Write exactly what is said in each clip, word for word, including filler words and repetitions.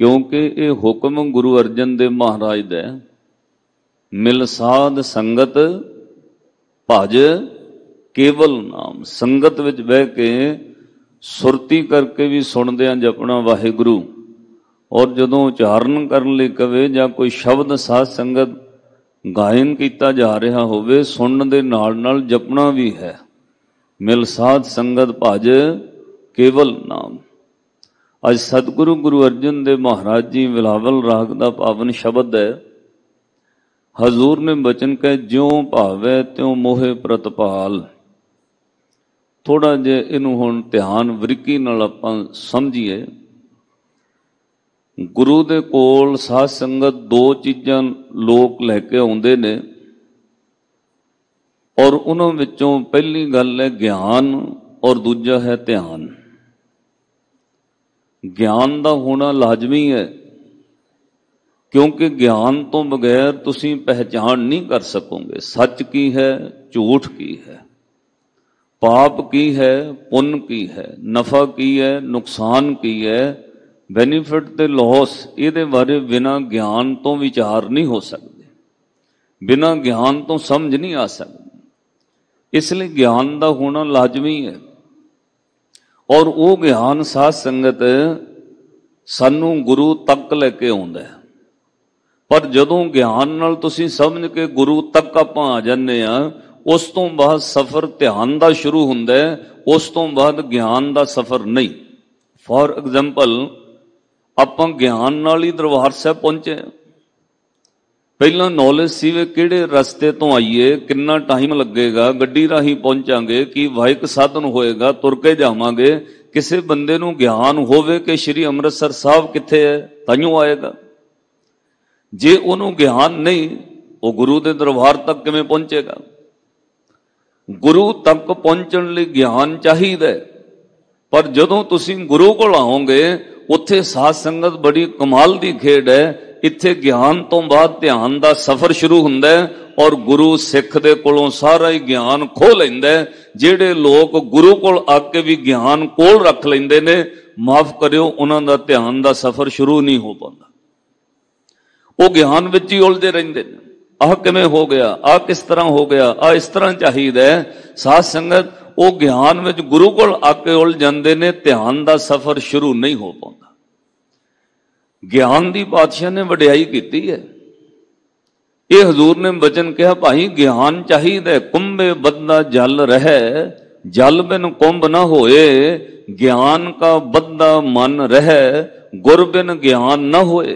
क्योंकि ये हुक्म गुरु अर्जन देव महाराज दा मिल साध संगत भज केवल नाम। संगत विच बह के सुरती करके भी सुनदे आ जपना वाहिगुरु, और जदों उचारण करन लई कवे जां कोई शब्द साध संगत गायन किया जा रहा होवे, सुनन दे नाल नाल जपना भी है। मिल साध संगत भज केवल नाम। अज सतगुरु गुरु अर्जन देव महाराज जी बिलावल राग का पावन शब्द है। हजूर ने बचन कहे ज्यों भावै त्यों मोहे प्रतिपाल। थोड़ा जे इनू हुण ध्यान वरिकी नाल आपां समझीए। गुरु दे कोल साध संगत दो चीज़ां लोग लैके आउंदे ने, और उन्हां विचों पहली गल है ज्ञान और दूजा है ध्यान। ज्ञान दा होना लाजमी है, क्योंकि ज्ञान तो बगैर तुसीं पहचान नहीं कर सकोगे सच की है झूठ की है, पाप की है पुण्य की है, नफा की है नुकसान की है, बेनीफिट ते लॉस। ये बारे बिना ज्ञान तो विचार नहीं हो सकते, बिना ज्ञान तो समझ नहीं आ सकती। इसलिए ज्ञान का होना लाजमी है। और वो ज्ञान साध संगत सानू गुरु तक लेके आउंदा है। पर जदों ज्ञान नाल तुसीं समझ के गुरु तक आपां आ जाने आ, उस तो बाद सफर ध्यान का शुरू हुंदा है, उस तो बाद ज्ञान का सफर नहीं। फॉर एग्जाम्पल आपां ज्ञान नाल ही दरबार साहब पहुंचे। पहला नॉलेज सी वे किहड़े रस्ते तो आईए, कितना टाइम लगेगा, गड्डी राही पहुंचांगे, कि वाहिक साधन होएगा, तुर के जावांगे। किसी बंदे नूं ज्ञान होवे कि श्री अमृतसर साहब कित्थे है, ताइयों आएगा। जे उन्होंने ज्ञान नहीं, वो गुरु के दरबार तक किवें पहुंचेगा। गुरु तक पहुंचण लई ज्ञान चाहिए, पर जदों तुसीं गुरु कोल आओगे उत्थे साध संगत बड़ी कमाल दी खेड है। इत्थे ज्ञान तो बाद ध्यान का सफर शुरू हुंदा है, और गुरु सिख दे कोलों सारा ही ज्ञान खो लैंदा है। जिहड़े लोग गुरु कोल आके भी ज्ञान कोल रख लैंदे ने, माफ करियो, उन्हां दा ध्यान का सफर शुरू नहीं हो पाता। वो ज्ञान विच ही उलझे रहिंदे ने। आह किवें हो गया, आ किस तरह हो गया, आ इस तरह चाहिए। साध संगत वो ज्ञान विच गुरु कोल आके उलझ जांदे ने, ध्यान का सफर शुरू नहीं हो पाता। ज्ञान की पातशाह ने वडियाई की है। ये हजूर ने बचन कहा, भाई ज्ञान चाहिए। कुंभे बद्दा जल रहे, जल बिन कुंभ न होए। ज्ञान का बद्दा मन रहे, गुर बिन ज्ञान न होए।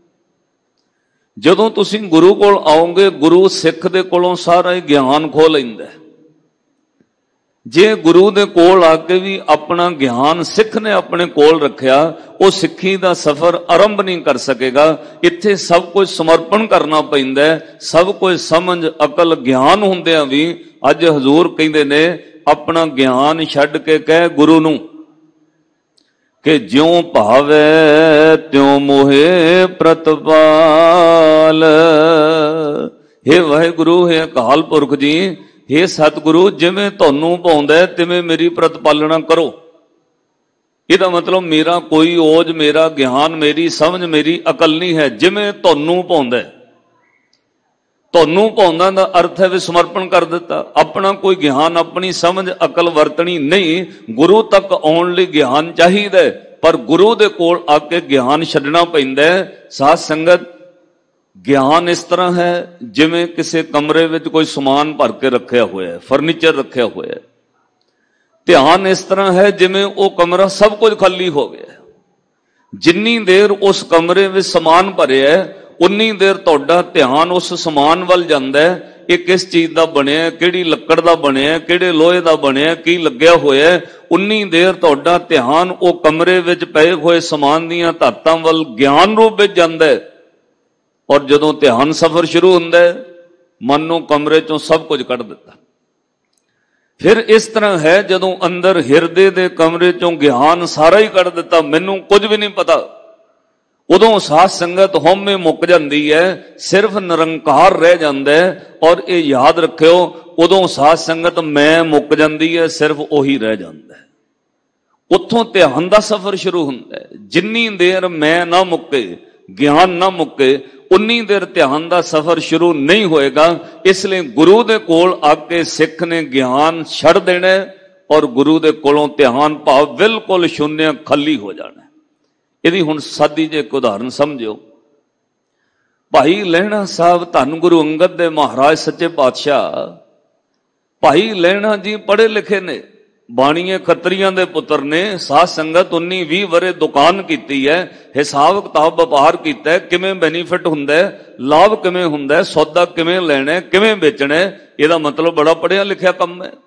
जदों तुसीं गुरु कोल आओगे, गुरु सिख दे कोलों सारा ही ज्ञान खो लैंदा है। जे गुरु दे कोल आके भी अपना ज्ञान सिख ने अपने कोल रखिया, वो सिक्खी का सफर आरंभ नहीं कर सकेगा। इत्थे सब कुछ समर्पण करना पैंदा है, सब कुछ समझ अकल ज्ञान हुंदियां भी अज हजूर कहंदे ने अपना ज्ञान छड्ड के कह गुरु नूं कि ज्यों भावे त्यों मोहे प्रतिपाल। हे वाहिगुरु, हे अकाल पुरख जी, हे सतगुरु, जिवें तुहानूं भाउंदा तिवें मेरी प्रतिपालना करो। इहदा मतलब मेरा कोई ओज, मेरा ज्ञान, मेरी समझ, मेरी अकल नहीं है। जिवें तुहानूं भाउंदा, तुहानूं भाउंदा दा अर्थ है भी समर्पण कर दिता। अपना कोई ज्ञान, अपनी समझ अकल वरतनी नहीं। गुरु तक आउण लई ज्ञान चाहिए, पर गुरु दे कोल आके ज्ञान छड्डना पैंदा है। साध संगत, ज्ञान इस तरह है जिवें किसी कमरे में कोई समान भर के रखा हुआ है, फर्नीचर रखा हुआ है। ध्यान इस तरह है जिवें वो कमरा सब कुछ खाली हो गया है। जिन्नी देर उस कमरे में समान भरे है, उन्नी देर तुहाडा ध्यान उस समान वल जांदा है। ये किस चीज का बनिया, किहड़ी लक्कड़ का बनिया, किहड़े लोहे का बनिया, की लग्या होया है। उन्नी देर तुहाडा ध्यान वो कमरे विच पए हुए समान दीयां धातां वल ज्ञान रूप विच जांदा है। और जदों ध्यान सफर शुरू हुंदा है, मनो कमरे चों सब कुछ कढ़ दिता। फिर इस तरह है जदों अंदर हिरदे दे कमरे चों ज्ञान सारा ही कढ़ दिता, मैनूं कुछ भी नहीं पता, उदों साध संगत होमे मुक जांदी है, सिर्फ निरंकार रह जांदा है। और ये याद रखियो, उदों साध संगत मैं मुक जांदी है, सिर्फ ओही रह जांदा है। ਉੱਥੋਂ ਧਿਆਨ ਦਾ ਸਫ਼ਰ ਸ਼ੁਰੂ ਹੁੰਦਾ ਹੈ। ਜਿੰਨੀ ਦੇਰ ਮੈਂ ਨਾ ਮੁੱਕੇ, ਗਿਆਨ ਨਾ ਮੁੱਕੇ, ਉਨੀ ਦੇਰ ਧਿਆਨ ਦਾ ਸਫ਼ਰ ਸ਼ੁਰੂ ਨਹੀਂ ਹੋਏਗਾ। ਇਸ ਲਈ ਗੁਰੂ ਦੇ ਕੋਲ ਆ ਕੇ ਸਿੱਖ ਨੇ ਗਿਆਨ ਛੱਡ ਦੇਣਾ ਔਰ ਗੁਰੂ ਦੇ ਕੋਲੋਂ ਧਿਆਨ ਭਾਵ ਬਿਲਕੁਲ ਸ਼ੂਨਿਆ ਖਾਲੀ ਹੋ ਜਾਣਾ। ਇਹਦੀ ਹੁਣ ਸਾਦੀ ਜੇ ਇੱਕ ਉਦਾਹਰਨ ਸਮਝਿਓ। ਭਾਈ ਲਹਿਣਾ ਸਾਹਿਬ ਧੰਨ ਗੁਰੂ ਅੰਗਦ ਦੇ ਮਹਾਰਾਜ ਸੱਚੇ ਪਾਤਸ਼ਾਹ, ਭਾਈ ਲਹਿਣਾ ਜੀ ਪੜ੍ਹੇ ਲਿਖੇ ਨੇ, ਬਾਣੀਏ ਖੱਤਰੀਆਂ ਦੇ ਪੁੱਤਰ ਨੇ, ਸਾਧ ਸੰਗਤ ਉੱਨੀ ਵੀਹ ਵਰੇ ਦੁਕਾਨ ਕੀਤੀ ਹੈ, ਹਿਸਾਬ ਕਿਤਾਬ ਵਪਾਰ ਕੀਤਾ ਹੈ, ਕਿਵੇਂ ਬੈਨੀਫਿਟ ਹੁੰਦਾ ਹੈ, ਲਾਭ ਕਿਵੇਂ ਹੁੰਦਾ ਹੈ, ਸੌਦਾ ਕਿਵੇਂ ਲੈਣਾ, ਕਿਵੇਂ ਵੇਚਣਾ, ਇਹਦਾ ਮਤਲਬ ਬੜਾ ਪੜ੍ਹਿਆ ਲਿਖਿਆ ਕੰਮ ਹੈ।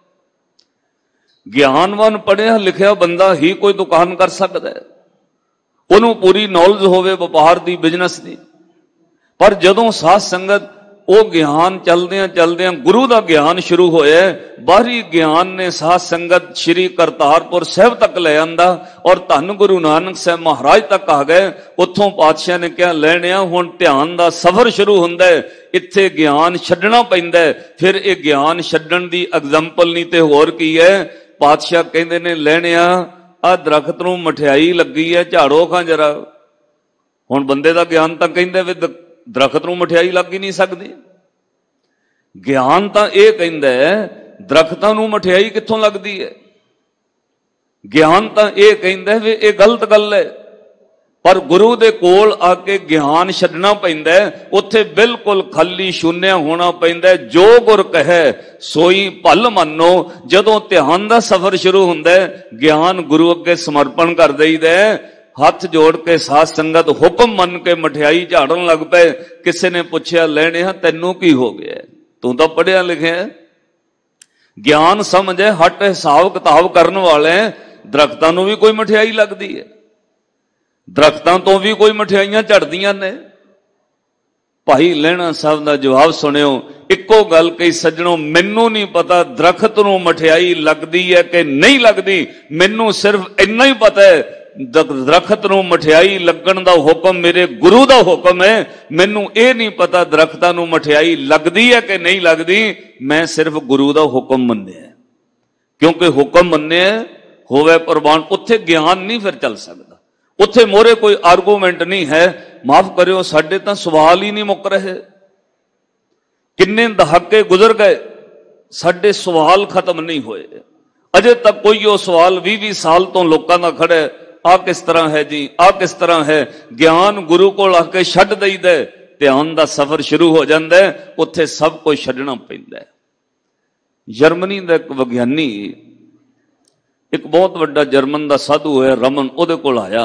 ਗਿਆਨਵਾਨ ਪੜ੍ਹਿਆ ਲਿਖਿਆ ਬੰਦਾ ਹੀ ਕੋਈ ਦੁਕਾਨ ਕਰ ਸਕਦਾ ਹੈ, ਉਹਨੂੰ ਪੂਰੀ ਨੌਲੇਜ ਹੋਵੇ ਵਪਾਰ ਦੀ, ਬਿਜ਼ਨਸ ਦੀ। ਪਰ ਜਦੋਂ ਸਾਧ ਸੰਗਤ ਉਹ ਗਿਆਨ ਚਲਦਿਆਂ ਚਲਦਿਆਂ ਗੁਰੂ ਦਾ ਗਿਆਨ ਸ਼ੁਰੂ ਹੋਇਆ, ਬਾਹਰੀ ਗਿਆਨ ਨੇ ਸਾਧ ਸੰਗਤ ਸ਼੍ਰੀ ਕਰਤਾਰਪੁਰ ਸਾਹਿਬ ਤੱਕ ਲੈ ਆਂਦਾ ਔਰ ਧੰਨ ਗੁਰੂ ਨਾਨਕ ਸਾਹਿਬ ਮਹਾਰਾਜ ਤੱਕ ਆ ਗਏ। ਉੱਥੋਂ ਪਾਤਸ਼ਾਹ ਨੇ ਕਿਹਾ ਲੈਣਿਆ ਹੁਣ ਧਿਆਨ ਦਾ ਸਫ਼ਰ ਸ਼ੁਰੂ ਹੁੰਦਾ ਹੈ, ਇੱਥੇ ਗਿਆਨ ਛੱਡਣਾ ਪੈਂਦਾ ਹੈ। ਫਿਰ ਇਹ ਗਿਆਨ ਛੱਡਣ ਦੀ ਐਗਜ਼ਾਮਪਲ ਨਹੀਂ ਤੇ ਹੋਰ ਕੀ ਹੈ। ਪਾਤਸ਼ਾਹ ਕਹਿੰਦੇ ਨੇ ਲੈਣਿਆ ਆ ਦਰਖਤ ਨੂੰ ਮਠਿਆਈ ਲੱਗੀ ਹੈ, ਝਾੜੋ ਖਾਂ ਜਰਾ। ਹੁਣ ਬੰਦੇ ਦਾ ਗਿਆਨ ਤਾਂ ਕਹਿੰਦਾ ਵੀ ਦਰਖਤ ਨੂੰ ਮਠਿਆਈ ਲੱਗ ਹੀ ਨਹੀਂ ਸਕਦੀ। ਗਿਆਨ ਤਾਂ ਇਹ ਕਹਿੰਦਾ ਦਰਖਤਾਂ ਨੂੰ ਮਠਿਆਈ ਕਿੱਥੋਂ ਲੱਗਦੀ ਹੈ। ਗਿਆਨ ਤਾਂ ਇਹ ਕਹਿੰਦਾ ਵੀ ਇਹ ਗਲਤ ਗੱਲ ਹੈ। ਪਰ ਗੁਰੂ ਦੇ ਕੋਲ ਆ ਕੇ ਗਿਆਨ ਛੱਡਣਾ ਪੈਂਦਾ, ਉੱਥੇ ਬਿਲਕੁਲ ਖਾਲੀ ਸ਼ੂਨਿਆ ਹੋਣਾ ਪੈਂਦਾ। ਜੋ ਗੁਰ ਕਹੈ ਸੋਈ ਭਲ ਮੰਨੋ। ਜਦੋਂ ਧਿਆਨ ਦਾ ਸਫ਼ਰ ਸ਼ੁਰੂ ਹੁੰਦਾ, ਗਿਆਨ ਗੁਰੂ ਅੱਗੇ ਸਮਰਪਣ ਕਰ ਦਈਦਾ, ਹੱਥ ਜੋੜ ਕੇ ਸਾਧ ਸੰਗਤ ਹੁਕਮ ਮੰਨ ਕੇ ਮਠਿਆਈ ਝਾੜਨ ਲੱਗ ਪਏ। ਕਿਸੇ ਨੇ ਪੁੱਛਿਆ ਲੈਣਿਆ ਤੈਨੂੰ ਕੀ ਹੋ ਗਿਆ, ਤੂੰ ਤਾਂ ਪੜ੍ਹਿਆ ਲਿਖਿਆ, ਗਿਆਨ ਸਮਝੇ, ਹੱਟ ਹਿਸਾਬ ਕਿਤਾਬ ਕਰਨ ਵਾਲੇ। ਦਰਖਤਾਂ ਨੂੰ ਵੀ ਕੋਈ ਮਠਿਆਈ ਲੱਗਦੀ ਹੈ, ਦਰਖਤਾਂ ਤੋਂ ਵੀ ਕੋਈ ਮਠਿਆਈਆਂ ਝੜਦੀਆਂ ਨੇ। ਭਾਈ ਲਹਿਣਾ ਸਾਹਿਬ ਦਾ ਜਵਾਬ ਸੁਣਿਓ। ਇੱਕੋ ਗੱਲ ਕਹੀ ਸੱਜਣੋ, ਮੈਨੂੰ ਨਹੀਂ ਪਤਾ ਦਰਖਤ ਨੂੰ ਮਠਿਆਈ ਲੱਗਦੀ ਹੈ ਕਿ ਨਹੀਂ ਲੱਗਦੀ, ਮੈਨੂੰ ਸਿਰਫ ਇੰਨਾ ਹੀ ਪਤਾ ਹੈ ਦਰਖਤ ਨੂੰ ਮਠਿਆਈ ਲੱਗਣ ਦਾ ਹੁਕਮ ਮੇਰੇ ਗੁਰੂ ਦਾ ਹੁਕਮ ਹੈ। ਮੈਨੂੰ ਇਹ ਨਹੀਂ ਪਤਾ ਦਰਖਤਾਂ ਨੂੰ ਮਠਿਆਈ ਲੱਗਦੀ ਹੈ ਕਿ ਨਹੀਂ ਲੱਗਦੀ, ਮੈਂ ਸਿਰਫ ਗੁਰੂ ਦਾ ਹੁਕਮ ਮੰਨਿਆ। ਕਿਉਂਕਿ ਹੁਕਮ ਮੰਨਿਆ ਹੋਵੇ ਪ੍ਰਵਾਨ, ਉੱਥੇ ਗਿਆਨ ਨਹੀਂ ਫਿਰ ਚੱਲ ਸਕਦਾ, ਉੱਥੇ ਮੋਰੇ ਕੋਈ ਆਰਗੂਮੈਂਟ ਨਹੀਂ ਹੈ। ਮਾਫ ਕਰਿਓ, ਸਾਡੇ ਤਾਂ ਸਵਾਲ ਹੀ ਨਹੀਂ ਮੁੱਕ ਰਹੇ। ਕਿੰਨੇ ਦਹਾਕੇ ਗੁਜ਼ਰ ਗਏ, ਸਾਡੇ ਸਵਾਲ ਖਤਮ ਨਹੀਂ ਹੋਏ। ਅਜੇ ਤੱਕ ਕੋਈ ਉਹ ਸਵਾਲ ਵੀਹ ਵੀਹ ਸਾਲ ਤੋਂ ਲੋਕਾਂ ਦਾ ਖੜਾ ਹੈ, ਆ ਕਿਸ ਤਰ੍ਹਾਂ ਹੈ ਜੀ, ਆ ਕਿਸ ਤਰ੍ਹਾਂ ਹੈ। ਗਿਆਨ ਗੁਰੂ ਕੋਲ ਆ ਕੇ ਛੱਡ ਦਈਦਾ, ਧਿਆਨ ਦਾ ਸਫ਼ਰ ਸ਼ੁਰੂ ਹੋ ਜਾਂਦਾ, ਉੱਥੇ ਸਭ ਕੁਝ ਛੱਡਣਾ ਪੈਂਦਾ। ਜਰਮਨੀ ਦਾ ਇੱਕ ਵਿਗਿਆਨੀ, ਇੱਕ ਬਹੁਤ ਵੱਡਾ ਜਰਮਨ ਦਾ ਸਾਧੂ ਹੋਇਆ ਰਮਨ, ਉਹਦੇ ਕੋਲ ਆਇਆ।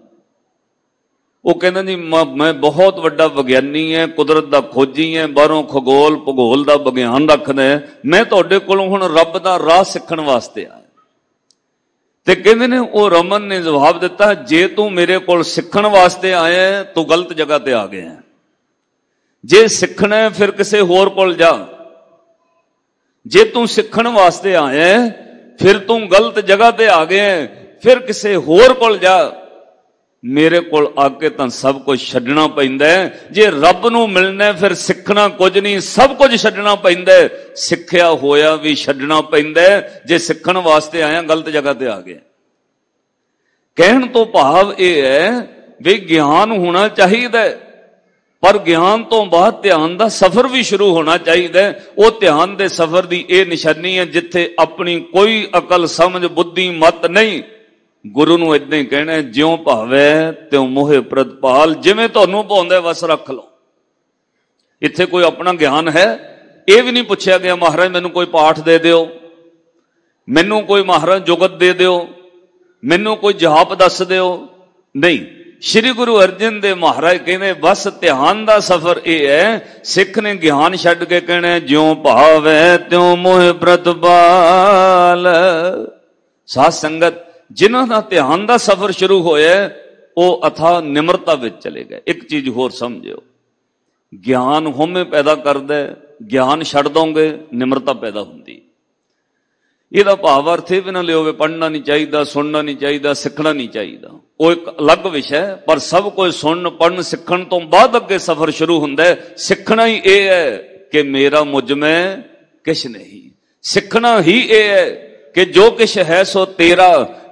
ਉਹ ਕਹਿੰਦਾ ਜੀ ਮੈਂ ਬਹੁਤ ਵੱਡਾ ਵਿਗਿਆਨੀ ਹੈ, ਕੁਦਰਤ ਦਾ ਖੋਜੀ ਹੈ, ਬਾਹਰੋਂ ਖਗੋਲ ਭੂਗੋਲ ਦਾ ਵਿਗਿਆਨ ਰੱਖਦਾ, ਮੈਂ ਤੁਹਾਡੇ ਕੋਲੋਂ ਹੁਣ ਰੱਬ ਦਾ ਰਾਹ ਸਿੱਖਣ ਵਾਸਤੇ ਆਇਆ। ਤੇ ਕਹਿੰਦੇ ਨੇ ਉਹ ਰਮਨ ਨੇ ਜਵਾਬ ਦਿੱਤਾ, ਜੇ ਤੂੰ ਮੇਰੇ ਕੋਲ ਸਿੱਖਣ ਵਾਸਤੇ ਆਇਆ ਤੂੰ ਗਲਤ ਜਗ੍ਹਾ ਤੇ ਆ ਗਿਆ। ਜੇ ਸਿੱਖਣਾ ਫਿਰ ਕਿਸੇ ਹੋਰ ਕੋਲ ਜਾ। ਜੇ ਤੂੰ ਸਿੱਖਣ ਵਾਸਤੇ ਆਇਆ ਫਿਰ ਤੂੰ ਗਲਤ ਜਗ੍ਹਾ ਤੇ ਆ ਗਿਆ, ਫਿਰ ਕਿਸੇ ਹੋਰ ਕੋਲ ਜਾ। ਮੇਰੇ ਕੋਲ ਆ ਕੇ ਤਾਂ ਸਭ ਕੁਝ ਛੱਡਣਾ ਪੈਂਦਾ। ਜੇ ਰੱਬ ਨੂੰ ਮਿਲਣਾ ਫਿਰ ਸਿੱਖਣਾ ਕੁਝ ਨਹੀਂ, ਸਭ ਕੁਝ ਛੱਡਣਾ ਪੈਂਦਾ। ਸਿੱਖਿਆ ਹੋਇਆ ਵੀ ਛੱਡਣਾ ਪੈਂਦਾ ਜੇ ਸਿੱਖਣ ਵਾਸਤੇ ਆਇਆ ਗਲਤ ਜਗ੍ਹਾ ਤੇ ਆ ਗਿਆ। ਕਹਿਣ ਤੋਂ ਭਾਵ ਇਹ ਹੈ ਵੀ ਗਿਆਨ ਹੋਣਾ ਚਾਹੀਦਾ, ਪਰ ਗਿਆਨ ਤੋਂ ਬਾਅਦ ਧਿਆਨ ਦਾ ਸਫ਼ਰ ਵੀ ਸ਼ੁਰੂ ਹੋਣਾ ਚਾਹੀਦਾ। ਉਹ ਧਿਆਨ ਦੇ ਸਫ਼ਰ ਦੀ ਇਹ ਨਿਸ਼ਾਨੀ ਹੈ ਜਿੱਥੇ ਆਪਣੀ ਕੋਈ ਅਕਲ ਸਮਝ ਬੁੱਧੀ ਮਤ ਨਹੀਂ। ਗੁਰੂ ਨੂੰ ਇਦਾਂ ਹੀ ਕਹਿਣਾ, ਜਿਉਂ ਭਾਵੇ ਤਿਉਂ ਮੋਹਿ ਪ੍ਰਤਪਾਲ, ਜਿਵੇਂ ਤੁਹਾਨੂੰ ਭਾਉਂਦਾ ਵਸ ਰੱਖ ਲਓ। ਇੱਥੇ ਕੋਈ ਆਪਣਾ ਗਿਆਨ ਹੈ, ਇਹ ਵੀ ਨਹੀਂ ਪੁੱਛਿਆ ਗਿਆ ਮਹਾਰਾਜ ਮੈਨੂੰ ਕੋਈ ਪਾਠ ਦੇ ਦਿਓ, ਮੈਨੂੰ ਕੋਈ ਮਹਾਰਾਜ ਜੁਗਤ ਦੇ ਦਿਓ, ਮੈਨੂੰ ਕੋਈ ਜਾਪ ਦੱਸ ਦਿਓ। ਨਹੀਂ, ਸ਼੍ਰੀ ਗੁਰੂ ਅਰਜਨ ਦੇਵ ਮਹਾਰਾਜ ਕਹਿੰਦੇ ਬਸ ਧਿਆਨ ਦਾ ਸਫ਼ਰ ਇਹ ਹੈ। ਸਿੱਖ ਨੇ ਗਿਆਨ ਛੱਡ ਕੇ ਕਹਿਣਾ, ਜਿਉਂ ਭਾਵੇ ਤਿਉਂ ਮੋਹਿ ਪ੍ਰਤਪਾਲ। ਸਾਧ ਸੰਗਤ ਜਿਨ੍ਹਾਂ ਦਾ ਧਿਆਨ ਦਾ ਸਫ਼ਰ ਸ਼ੁਰੂ ਹੋਇਆ ਉਹ ਅਥਾ ਨਿਮਰਤਾ ਵਿੱਚ ਚਲੇ ਗਏ। ਇੱਕ ਚੀਜ਼ ਹੋਰ ਸਮਝਿਓ, ਗਿਆਨ ਹਉਮੈ ਪੈਦਾ ਕਰਦਾ, ਗਿਆਨ ਛੱਡ ਦੋਗੇ ਨਿਮਰਤਾ ਪੈਦਾ ਹੁੰਦੀ। ਇਹਦਾ ਭਾਵ ਅਰਥ ਇਹ ਵੀ ਨਾ ਲਿਓ ਵੀ ਪੜ੍ਹਨਾ ਨਹੀਂ ਚਾਹੀਦਾ, ਸੁਣਨਾ ਨਹੀਂ ਚਾਹੀਦਾ, ਸਿੱਖਣਾ ਨਹੀਂ ਚਾਹੀਦਾ, ਉਹ ਇੱਕ ਅਲੱਗ ਵਿਸ਼ਾ ਹੈ। ਪਰ ਸਭ ਕੁਝ ਸੁਣਨ ਪੜ੍ਹਨ ਸਿੱਖਣ ਤੋਂ ਬਾਅਦ ਅੱਗੇ ਸਫ਼ਰ ਸ਼ੁਰੂ ਹੁੰਦਾ ਹੈ। ਸਿੱਖਣਾ ਹੀ ਇਹ ਹੈ ਕਿ ਮੇਰਾ ਮੁਝ ਮੈਂ ਕਿਛ ਨਹੀਂ। ਸਿੱਖਣਾ ਹੀ ਇਹ ਹੈ ਕਿ ਜੋ ਕਿਛ ਹੈ ਸੋ ਤੇਰਾ,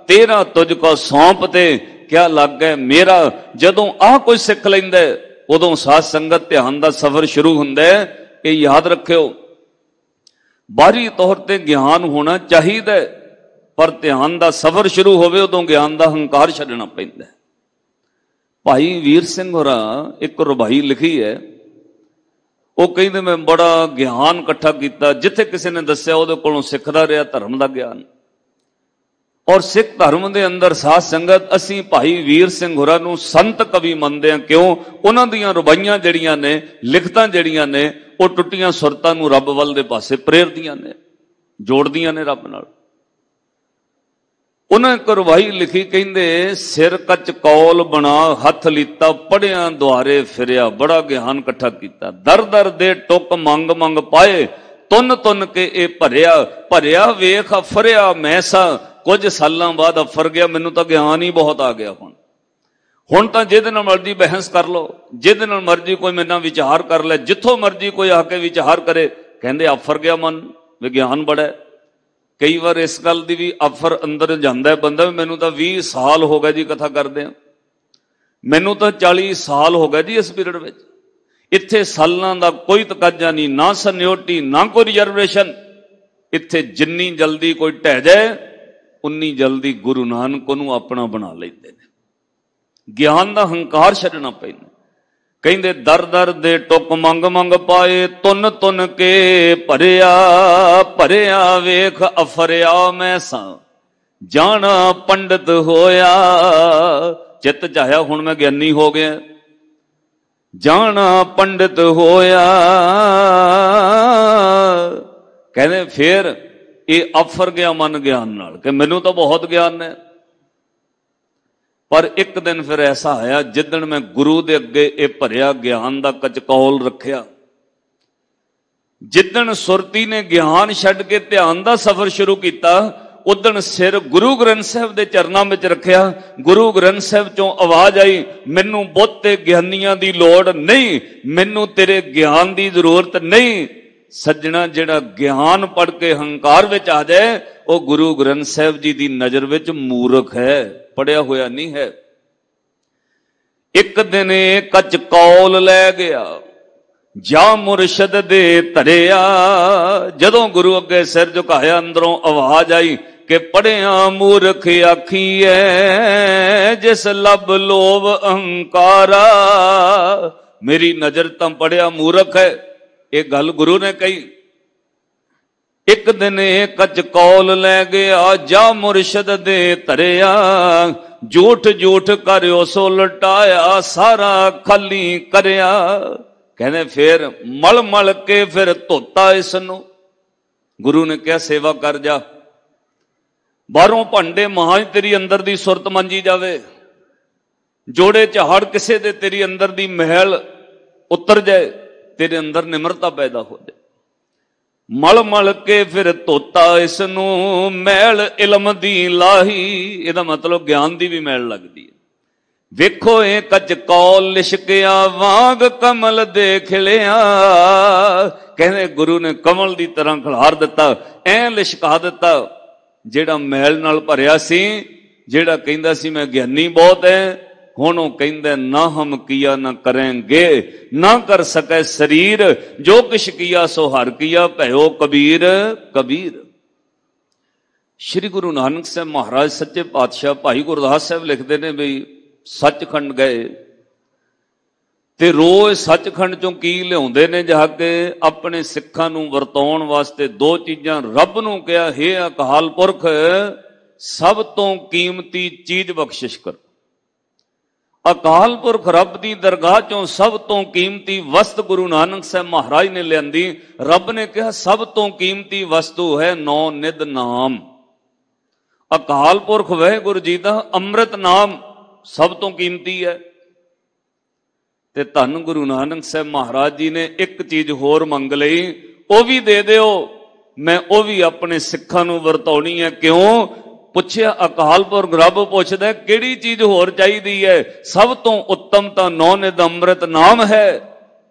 तेरा तुझको सौंपते क्या लग गए मेरा। जदों आ कोई सिख लैंदा उदों साध संगत ध्यान का सफर शुरू हुंदा है। ये याद रखियो, बाहरी तौर पर ज्ञान होना चाहिए, पर ध्यान का सफर शुरू होवे उदों ज्ञान का हंकार छड्डना पैंदा है। भाई वीर सिंह होरा एक रुबाई लिखी है, वो कहते मैं बड़ा ज्ञान इकट्ठा किया, जिथे किसी ने दसिया उहदे कोलों सिखदा रहा धर्म का ज्ञान। और सिख धर्म के अंदर साध संगत असी भाई वीर सिंह होरा नूं संत कवि मनदे हां। क्यों? उन्हां दीयां रुबाइयां जड़ियां ने, लिखतां जड़ियां ने, वो टुटियां सुरतां नूं रब वल दे पासे प्रेरदियां ने, जोड़दियां ने रब नाल। उन्हें एक रुबाई लिखी, कहंदे सिर कच कौल बना हथ लीता पढ़िया द्वारे फिरिया, बड़ा ज्ञान इकट्ठा किया। दर दर दे टुक मंग मंग पाए तुन तुन के ए भरिया, भरिया वेख अफरिया मैसा, कुछ सालों बाद अफर गया, मैनू तो ज्ञान ही बहुत आ गया। हुण हुण तां जिहदे नाल मर्जी बहस कर लो, जिहदे नाल मर्जी कोई मेरे नाल विचार कर ले, जिथों मर्जी कोई आके विचार करे, कहंदे अफर गया मन, विज्ञान बड़ा है। कई बार इस गल की भी अफर अंदर जाता है बंदा, मैनू तो भी साल हो गए जी कथा करदे, मैनू तो चालीस साल हो गए जी इस पीरियड में, इत्थे सालां दा कोई तकाजा नहीं, ना सनियोरिटी ना कोई रिजर्वेशन। इत्थे जिन्नी जल्दी कोई ढह जाए उन्नी जल्दी गुरु नानक नूं अपना बना लेंदे ने। ज्ञान का हंकार छड्डना पैंदा। कहंदे दर दर दे टुक मंग मंग पाए तुन तुन के भरिया, भरिया वेख अफरिया मैसा, जाना पंडित होया, चित चाया हुण मैं ज्ञानी हो गया, जाना पंडित होया। कहने फिर ये अफर गया मन ज्ञान नाल कि मैनू तो बहुत ज्ञान है। पर एक दिन फिर ऐसा आया जिदन मैं गुरु दे अगे ये भरिया ज्ञान का कचकौल रखिया, जिदन सुरती ने ज्ञान छड्ड के ध्यान का सफर शुरू किया, उदन सिर गुरु ग्रंथ साहब के चरणों में रखिया। गुरु ग्रंथ साहब चों आवाज आई, मैनू बहुते ज्ञानियां की लोड़ नहीं, मैनू तेरे ज्ञान की जरूरत नहीं। सज्जना जिहड़ा ज्ञान पढ़ के हंकार विच आ जाए वह गुरु ग्रंथ साहब जी की नजर विच मूर्ख है, पढ़िया होया नहीं है। एक दिन कच कौल लै गया जा मुरशद दे धरिया, जदों गुरु अगे सिर झुकाया अंदरों आवाज आई कि पढ़िया मूर्ख आखीए जिस लब लोभ अहंकारा। मेरी नजर तो पढ़िया मूर्ख है, एक गल गुरु ने कही। एक दिन कच कौल लै गया जा मुरशद दे धरिया, झूठ झूठ करियो सो लटाया, सारा खाली करया। कहने फिर मल मल के फिर धोता इसनू। गुरु ने क्या सेवा कर जा, बारों भांडे महा तेरी अंदर दी सुरत मंजी जावे, जोड़े झाड़ किसे दे तेरी अंदर दी महल उतर जाए, तेरे अंदर निमरता पैदा हो जाए। मल मल के फिर धोता इसनू, मैल इलम दी लाही, इहदा मतलब ज्ञान दी भी मैल लगती है। वेखो ए कच कौल लिशकिया वांग कमल दे खिलिया। कहने गुरु ने कमल की तरह खिलार दिता, ऐ लिशका दिता। जेड़ा मैल नाल भरिया सी, जेड़ा कहंदा सी मैं ज्ञानी बहुत है, हुण वो कहंदा ना हम किया ना करेंगे, ना कर सके शरीर, जो किश किया सो हर किया, भयो कबीर कबीर। श्री गुरु नानक साहब महाराज सच्चे पातशाह भाई गुरदास साहब लिखते ने भी सचखंड गए ते रोज सचखंड चों की लियाउंदे ने जाके अपने सिखां नूं वरताउण वास्ते दो चीजां रब नूं कहा, हे अकाल पुरख सब तो कीमती चीज बख्शिश कर। अकाल पुरख रब की दरगाह चों सब तो कीमती वस्तु गुरु नानक साहब महाराज ने लियांदी। रब ने कहा सब तो कीमती वस्तु है नौ निध नाम। अकाल पुरख वह गुरु जी का अमृत नाम सब तो कीमती है। ते धन गुरु नानक साहब महाराज जी ने एक चीज होर मंग लई, वह भी दे दिओ, मैं वह भी अपने सिखां नूं वरताउणी है। क्यों पुछया? अकाल पुरख रब पुछदा किहड़ी चीज होर चाहीदी है? सब तो उत्तम तां नौ निध अमृत नाम है।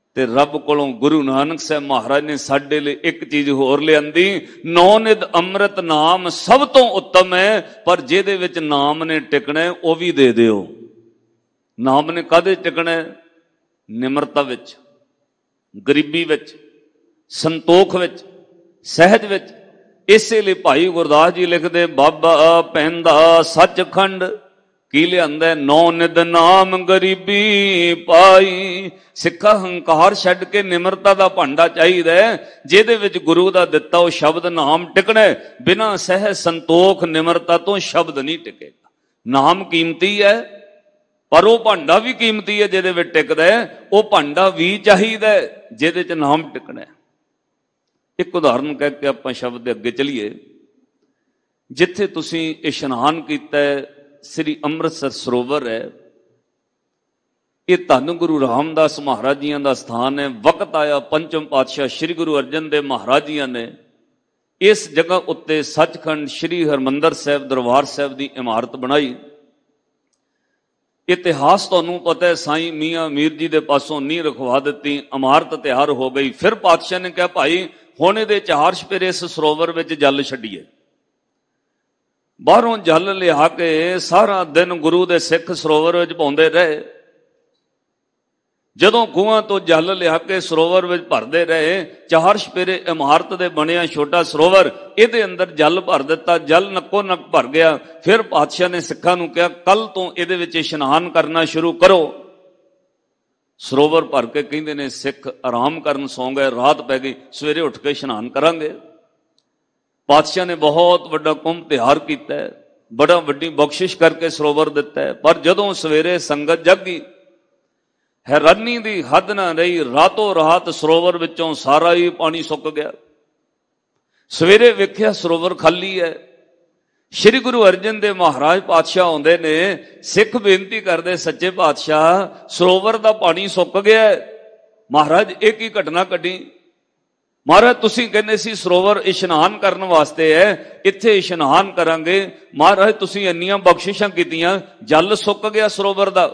ते रब कोलों गुरु नानक साहब महाराज ने साडे लिए एक चीज होर लियांदी, नौ निध अमृत नाम सब तो उत्तम है, पर जिहदे विच नाम ने टिकना है वह भी दे दिओ। नाम ने काहदे टिकना है? निमरता विच, गरीबी विच, संतोख विच, सहज विच। इसे लिए भाई गुरदास जी लिखते, बाबा पैंदा सचखंड की लियांदा नौ निध नाम गरीबी पाई। सिक्खा हंकार छड्ड के निमरता दा भांडा चाहिदा है, जिहदे विच गुरु दा दिता वो शब्द नाम टिकना है। बिना सहज संतोख निमरता तो शब्द नहीं टिकेगा। नाम कीमती है, पर वो भांडा भी कीमती है जिहदे विच टिकदा है। वो भांडा भी चाहिदा है जिहदे च नाम टिकना है। एक उदाहरण कह के आपां शब्द दे अगे चलीए। जिथे तुसीं इशनान कीता है, श्री अमृतसर सरोवर है, ये धन गुरु रामदास महाराज जियां दा स्थान है। वक्त आया पंचम पातशाह श्री गुरु अर्जन देव महाराज जियां ने इस जगह उत्ते सचखंड श्री हरमंदर साहब दरबार साहब की इमारत बनाई। इतिहास तुहानूं पता है, साईं मियाँ मीर जी दे पासों नींह रखवा दी, इमारत तैयार हो गई। फिर पातशाह ने कहा, भाई हुण इहदे चार छपेरे इस सरोवर विच जल छड्डीए। बाहरों जल लिया के सारा दिन गुरु दे सिख सरोवर विच पाउंदे रहे। जदों खूहां तो जल लिया के सरोवर विच भरदे रहे, चार छपेरे इमारत दे बनिया छोटा सरोवर, इहदे अंदर जल भर दिता। जल नक्को नक भर गया। फिर पातशाह ने सिखां नूं कहा, कल तो इहदे विच इशनान करना शुरू करो। सरोवर भर के कहंदे ने सिख आराम करन सौ गए। रात पै गई, सवेरे उठ के इशनान करांगे। पातशाह ने बहुत वड्डा कुंभ तैयार किया है, बड़ा वड्डी बख्शिश करके सरोवर दिता है। पर जदों सवेरे संगत जागी, हैरानी दी हद ना रही। रातों रात सरोवर विचों सारा ही पानी सुक गया। सवेरे वेख्या सरोवर खाली है। श्री गुरु अर्जन देव महाराज पातशाह आउंदे ने, सिख बेनती करदे, सच्चे पातशाह सरोवर दा पानी सुक गया है। महाराज एक ही घटना कटी। महाराज तुसीं कहंदे सी सरोवर इशनान करन वास्ते है, इत्थे इशनान करांगे। महाराज तुसीं इन्नियां बख्शिशां कीतियां, जल सुक गया सरोवर दा।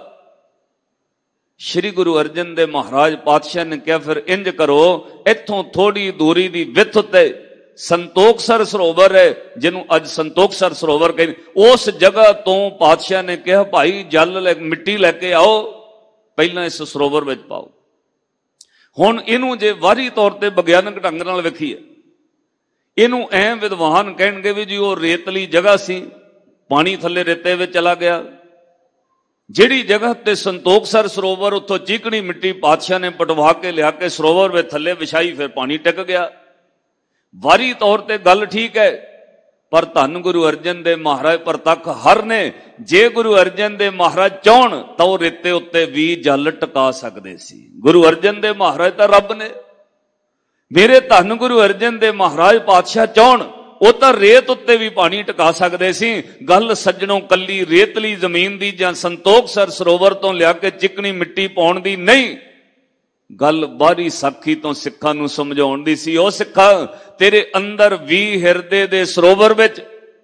श्री गुरु अर्जन देव महाराज पातशाह ने कहा, फिर इंज करो, इत्थों थोड़ी दूरी दी विथ उत्ते संतोखसर सरोवर है, जिन्हों अज संतोखसर सरोवर कहते। उस जगह तो पातशाह ने कहा, भाई जल ले मिट्टी लैके आओ, पहला इस सरोवर विच पाओ। हुण इनू जे वारी तौर पर विग्यानक ढंग नाल वेखीए, इनू ऐ विद्वान कहणगे भी जी वो रेतली जगह सी, पानी थले रेते विच चला गया। जिहड़ी जगह ते संतोखसर सरोवर, उत्थों चीकणी मिट्टी पातशाह ने पटवा के लिया के सरोवर में थले विछाई, फिर पानी टिक गया। वारी तौर पर गल ठीक है, पर धन गुरु अर्जन देव महाराज प्रतख हर ने, जे गुरु अर्जन देव महाराज चाहण तो रेते उत्ते भी जल टका सकते सी। गुरु अर्जन देव महाराज तो रब ने। मेरे धन गुरु अर्जन देव महाराज पातशाह चाहण वो तो रेत उत्ते भी पानी टका सकते सी। गल सज्जणों कली रेतली जमीन दी जां संतोखसर सरोवर तो लिया के चिकनी मिट्टी पाउण दी नहीं, गल बाहरी साखी तो सिखां नूं समझाउण दी सी। ओ सिखा, तेरे अंदर भी हिरदे दे सरोवर विच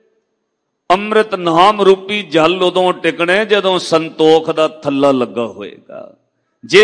अमृत नाम रूपी जल उदों टिकणे जदों संतोख दा थल्ला लगा होएगा। जे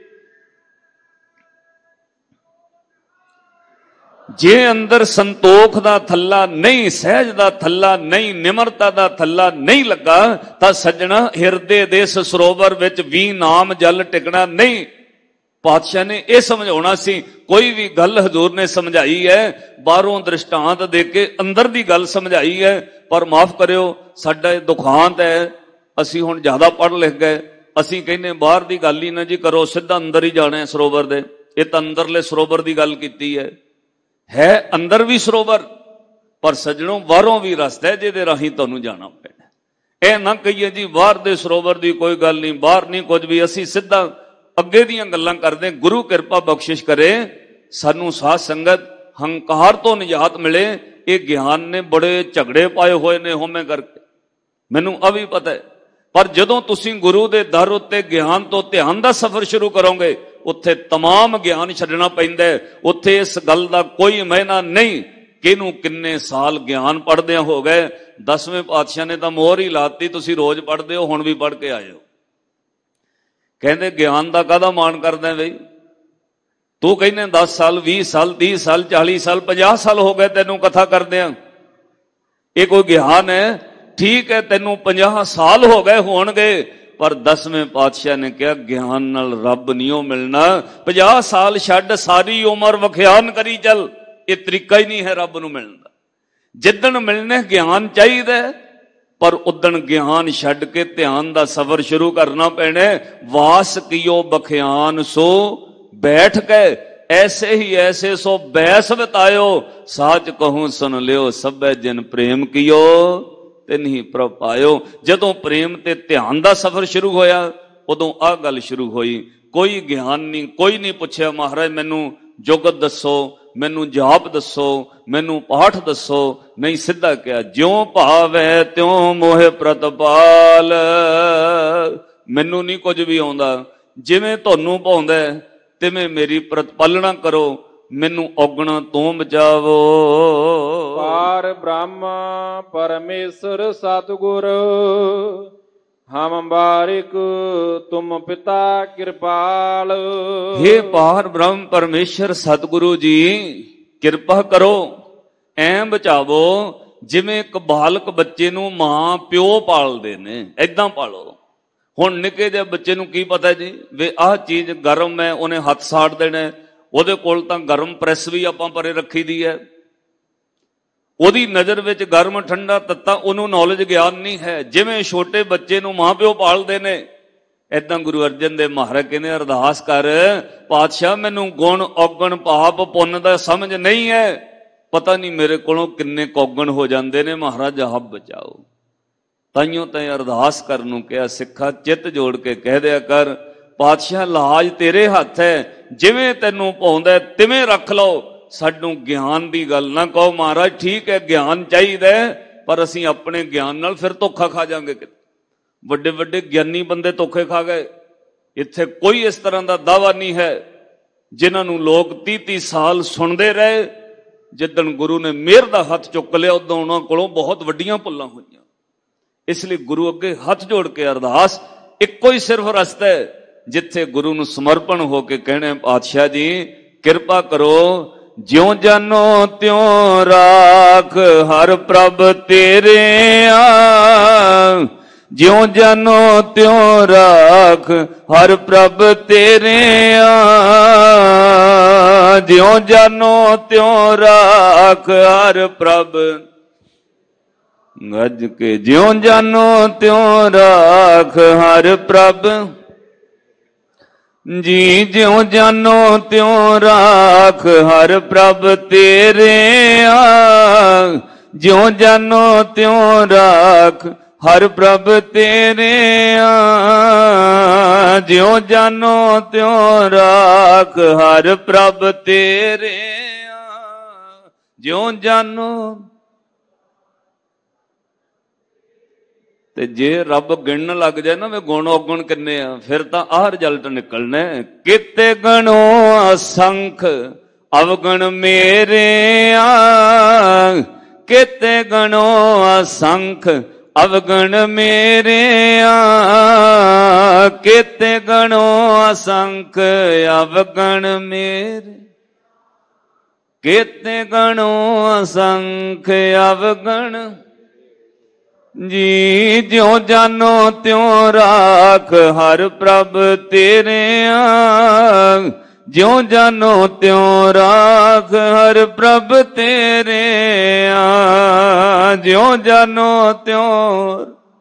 जे अंदर संतोख दा थल्ला नहीं, सहज दा थल्ला नहीं, निमरता दा थल्ला नहीं लगा, तां सज्जणा हिरदे दे इस सरोवर विच भी नाम जल टिकना नहीं। पातशाह ने यह समझाउणा सी। कोई भी गल हजूर ने समझाई है, बाहरों दृष्टांत दे के अंदर दी गल समझाई है। पर माफ करियो, साडा दुखांत है, असीं हुण ज्यादा पढ़ लिख गए। असीं कहने बाहर दी गल ही ना जी करो, सीधा अंदर ही जाना है सरोवर दे। ये तां अंदरले सरोवर दी गल कीती है। है अंदर भी सरोवर, पर सज्जणों बाहरों भी रस्ता है जिहदे राहीं तुहानूं जाना पैना। यह ना कहिए जी बाहर दे सरोवर दी कोई गल नहीं, बाहर नहीं कुछ भी। असीं सीधा अगे दीयां गल्लां करदे। गुरु कृपा बख्शिश करे, सानू साध संगत हंकार तो निजात मिले। ये ज्ञान ने बड़े झगड़े पाए हुए ने होमे करके, मैनू अ भी पता है। पर जदों तुसीं गुरु दे दर उत्ते ज्ञान तो ध्यान दा सफर शुरू करोगे, उत्थे तमाम ज्ञान छड्डना पैंदा है। उत्थे इस गल दा कोई महीना नहीं किनू किन्ने साल ज्ञान पढ़दे हो गए। दसवें पातशाह ने तां मोहर ही लाती, तुसीं रोज पढ़दे हो, हुण भी पढ़ के आए हो। कहते ज्ञान का काहदा मान करदे बई, तू कहने दस साल भी साल तीस साल चालीस साल पचास साल हो गए तेनों कथा करदे, ये कोई ज्ञान है? ठीक है तेनों पचास साल हो गए होणगे, पर दसवें पातशाह ने कहा ज्ञान नाल रब नहीं मिलना। पचास साल छड्ड सारी उम्र वख्यान करी चल, ये तरीका ही नहीं है रब नूं मिलण दा। जिद्दण मिलने ज्ञान चाहिए, पर उदण ज्ञान छड्ड के ध्यान दा सफर शुरू करना पैणे। वास कियो बख्यान सो बैठ गए, ऐसे ही ऐसे सो बैस बितायो। साच कहूं सुन लियो, सभे जिन प्रेम कियो ते नहीं प्रभ पायो। जदों प्रेम ते ध्यान दा सफर शुरू होया, उदों आ गल शुरू होई। कोई ज्ञान नहीं, कोई नहीं पूछया महाराज मैनू जुगत दसो, मैनू जाप दसो, मैनू पाठ दसो। नहीं, सीधा कहा ज्यों भावै त्यों मोह प्रतिपाल। मैनू नहीं कुछ भी आउंदा, जिवें तुहानू भाउंदा तिवें मेरी प्रतिपालना करो, मैनू औगणा तू बचावो। पार ब्रह्म परमेश्वर सतगुर, हम बारिक तुम पिता कृपाल। हे पार ब्रह्म परमेश्वर सतगुरु जी किरपा करो, ऐ बचावो जिवें एक बालक बच्चे नू मां प्यो पालदे ने, ऐदां पालो। हुण निक्के जिहे बच्चे नू की पता जी वे आह चीज गर्म है, उन्हें हथ साड़ देने, ਉਹਦੇ ਕੋਲ ਤਾਂ ਗਰਮ ਪ੍ਰੈਸ ਵੀ ਆਪਾਂ ਪਰੇ ਰੱਖੀ ਦੀ ਹੈ। ਉਹਦੀ ਨਜ਼ਰ ਵਿੱਚ ਗਰਮ ਠੰਡਾ ਤੱਤਾ ਉਹਨੂੰ ਨੌਲੇਜ ਗਿਆਨ ਨਹੀਂ ਹੈ। ਜਿਵੇਂ ਛੋਟੇ ਬੱਚੇ ਨੂੰ ਮਾਂ ਪਿਓ ਪਾਲਦੇ ਨੇ, ਏਦਾਂ ਗੁਰੂ ਅਰਜਨ ਦੇਵ ਮਹਾਰਾਜ ਕਹਿੰਦੇ ਅਰਦਾਸ ਕਰ, ਪਾਤਸ਼ਾਹ ਮੈਨੂੰ ਗੁਣ ਔਗਣ ਪਾਪ ਪੁੰਨ ਦਾ ਸਮਝ ਨਹੀਂ ਹੈ, ਪਤਾ ਨਹੀਂ ਮੇਰੇ ਕੋਲੋਂ ਕਿੰਨੇ ਕੌਗਣ ਹੋ ਜਾਂਦੇ ਨੇ, ਮਹਾਰਾਜ ਆਪ ਬਚਾਓ। ਤਾਈਓ ਤਾਂ ਅਰਦਾਸ ਕਰਨ ਨੂੰ ਕਿਹਾ ਸਿੱਖਾ ਚਿੱਤ ਜੋੜ ਕੇ ਕਹਿ ਦਿਆ ਕਰ, ਪਾਤਸ਼ਾਹ ਲਾਜ ਤੇਰੇ ਹੱਥ ਹੈ, ਜਿਵੇਂ ਤੈਨੂੰ ਪਾਉਂਦਾ ਤਿਵੇਂ ਰੱਖ ਲਓ, ਸਾਨੂੰ ਗਿਆਨ ਦੀ ਗੱਲ ਨਾ ਕਹੋ। ਮਹਾਰਾਜ ਠੀਕ ਹੈ ਗਿਆਨ ਚਾਹੀਦਾ, ਪਰ ਅਸੀਂ ਆਪਣੇ ਗਿਆਨ ਨਾਲ ਫਿਰ ਧੋਖਾ ਖਾ ਜਾਾਂਗੇ। ਵੱਡੇ ਵੱਡੇ ਗਿਆਨੀ ਬੰਦੇ ਧੋਖੇ ਖਾ ਗਏ। ਇੱਥੇ ਕੋਈ ਇਸ ਤਰ੍ਹਾਂ ਦਾ ਦਾਵਾ ਨਹੀਂ ਹੈ ਜਿਨ੍ਹਾਂ ਨੂੰ ਲੋਕ ਤੀਹ ਤੀਹ ਸਾਲ ਸੁਣਦੇ ਰਹੇ। ਜਿੱਦਣ ਗੁਰੂ ਨੇ ਮਿਹਰ ਦਾ ਹੱਥ ਚੁੱਕ ਲਿਆ, ਉਦੋਂ ਉਹਨਾਂ ਕੋਲੋਂ ਬਹੁਤ ਵੱਡੀਆਂ ਭੁੱਲਾਂ ਹੋਈਆਂ। ਇਸ ਲਈ ਗੁਰੂ ਅੱਗੇ ਹੱਥ ਜੋੜ ਕੇ ਅਰਦਾਸ, ਇੱਕੋ ਹੀ ਸਿਰਫ ਰਸਤਾ ਹੈ ਜਿੱਥੇ ਗੁਰੂ ਨੂੰ ਸਮਰਪਣ ਹੋ ਕੇ ਕਹਿਣੇ ਪਾਤਸ਼ਾਹ ਜੀ ਕਿਰਪਾ ਕਰੋ, ਜਿਉਂ ਜਾਨੋ ਤਿਉਂ ਰਾਖ ਹਰ ਪ੍ਰਭ ਤੇਰੇ ਆ। ਜਿਉਂ ਜਾਨੋ ਤਿਉਂ ਰਾਖ ਹਰ ਪ੍ਰਭ ਤੇਰੇ ਆ। ਜਿਉਂ ਜਾਨੋ ਤਿਉਂ ਰਾਖ ਹਰ ਪ੍ਰਭ ਗੱਜ ਕੇ। ਜਿਉਂ ਜਾਨੋ ਤਿਉਂ ਰਾਖ ਹਰ ਪ੍ਰਭ ਜੀ। ਜਿਉਂ ਜਾਨੋ ਤਿਉਂ ਰਾਖ ਹਰ ਪ੍ਰਭ ਤੇਰੇ ਆ। ਜਿਉਂ ਜਾਨੋ ਤਿਉਂ ਰਾਖ ਹਰ ਪ੍ਰਭ ਤੇਰੇ ਆ। ਜਿਉਂ ਜਾਨੋ ਤਿਉਂ ਰਾਖ ਹਰ ਪ੍ਰਭ ਤੇਰੇ ਆ। ਜਿਉਂ ਜਾਨੋ। ਤੇ ਜੇ ਰੱਬ ਗਿਣਨ ਲੱਗ ਜਾਏ ਨਾ ਵੀ ਗੁਣ ਔਗਣ ਕਿੰਨੇ ਆ, ਫਿਰ ਤਾਂ ਆਹ ਰਿਜ਼ਲਟ ਨਿਕਲਣਾ। ਕਿਤੇ ਗਣੋ ਅਸੰਖ ਅਵਗਣ ਮੇਰੇ ਆ। ਕਿਤੇ ਗਣੋ ਅਸੰਖ ਅਵਗਣ ਮੇਰੇ ਆ। ਕਿਤੇ ਗਣੋ ਅਸੰਖ ਅਵਗਣ ਮੇਰੇ। ਕਿਤੇ ਗਣੋ ਅਸੰਖ ਅਵਗਣ ਜੀ। ਜਿਉਂ ਜਾਨੋ ਤਿਉਂ ਰਾਖ ਹਰ ਪ੍ਰਭ ਤੇਰੇ ਆ। ਜਿਉਂ ਜਾਨੋ ਤਿਉਂ ਰਾਖ ਹਰ ਪ੍ਰਭ ਤੇਰੇ ਆ। ਜਿਉਂ ਜਾਨੋ ਤਿਉਂ।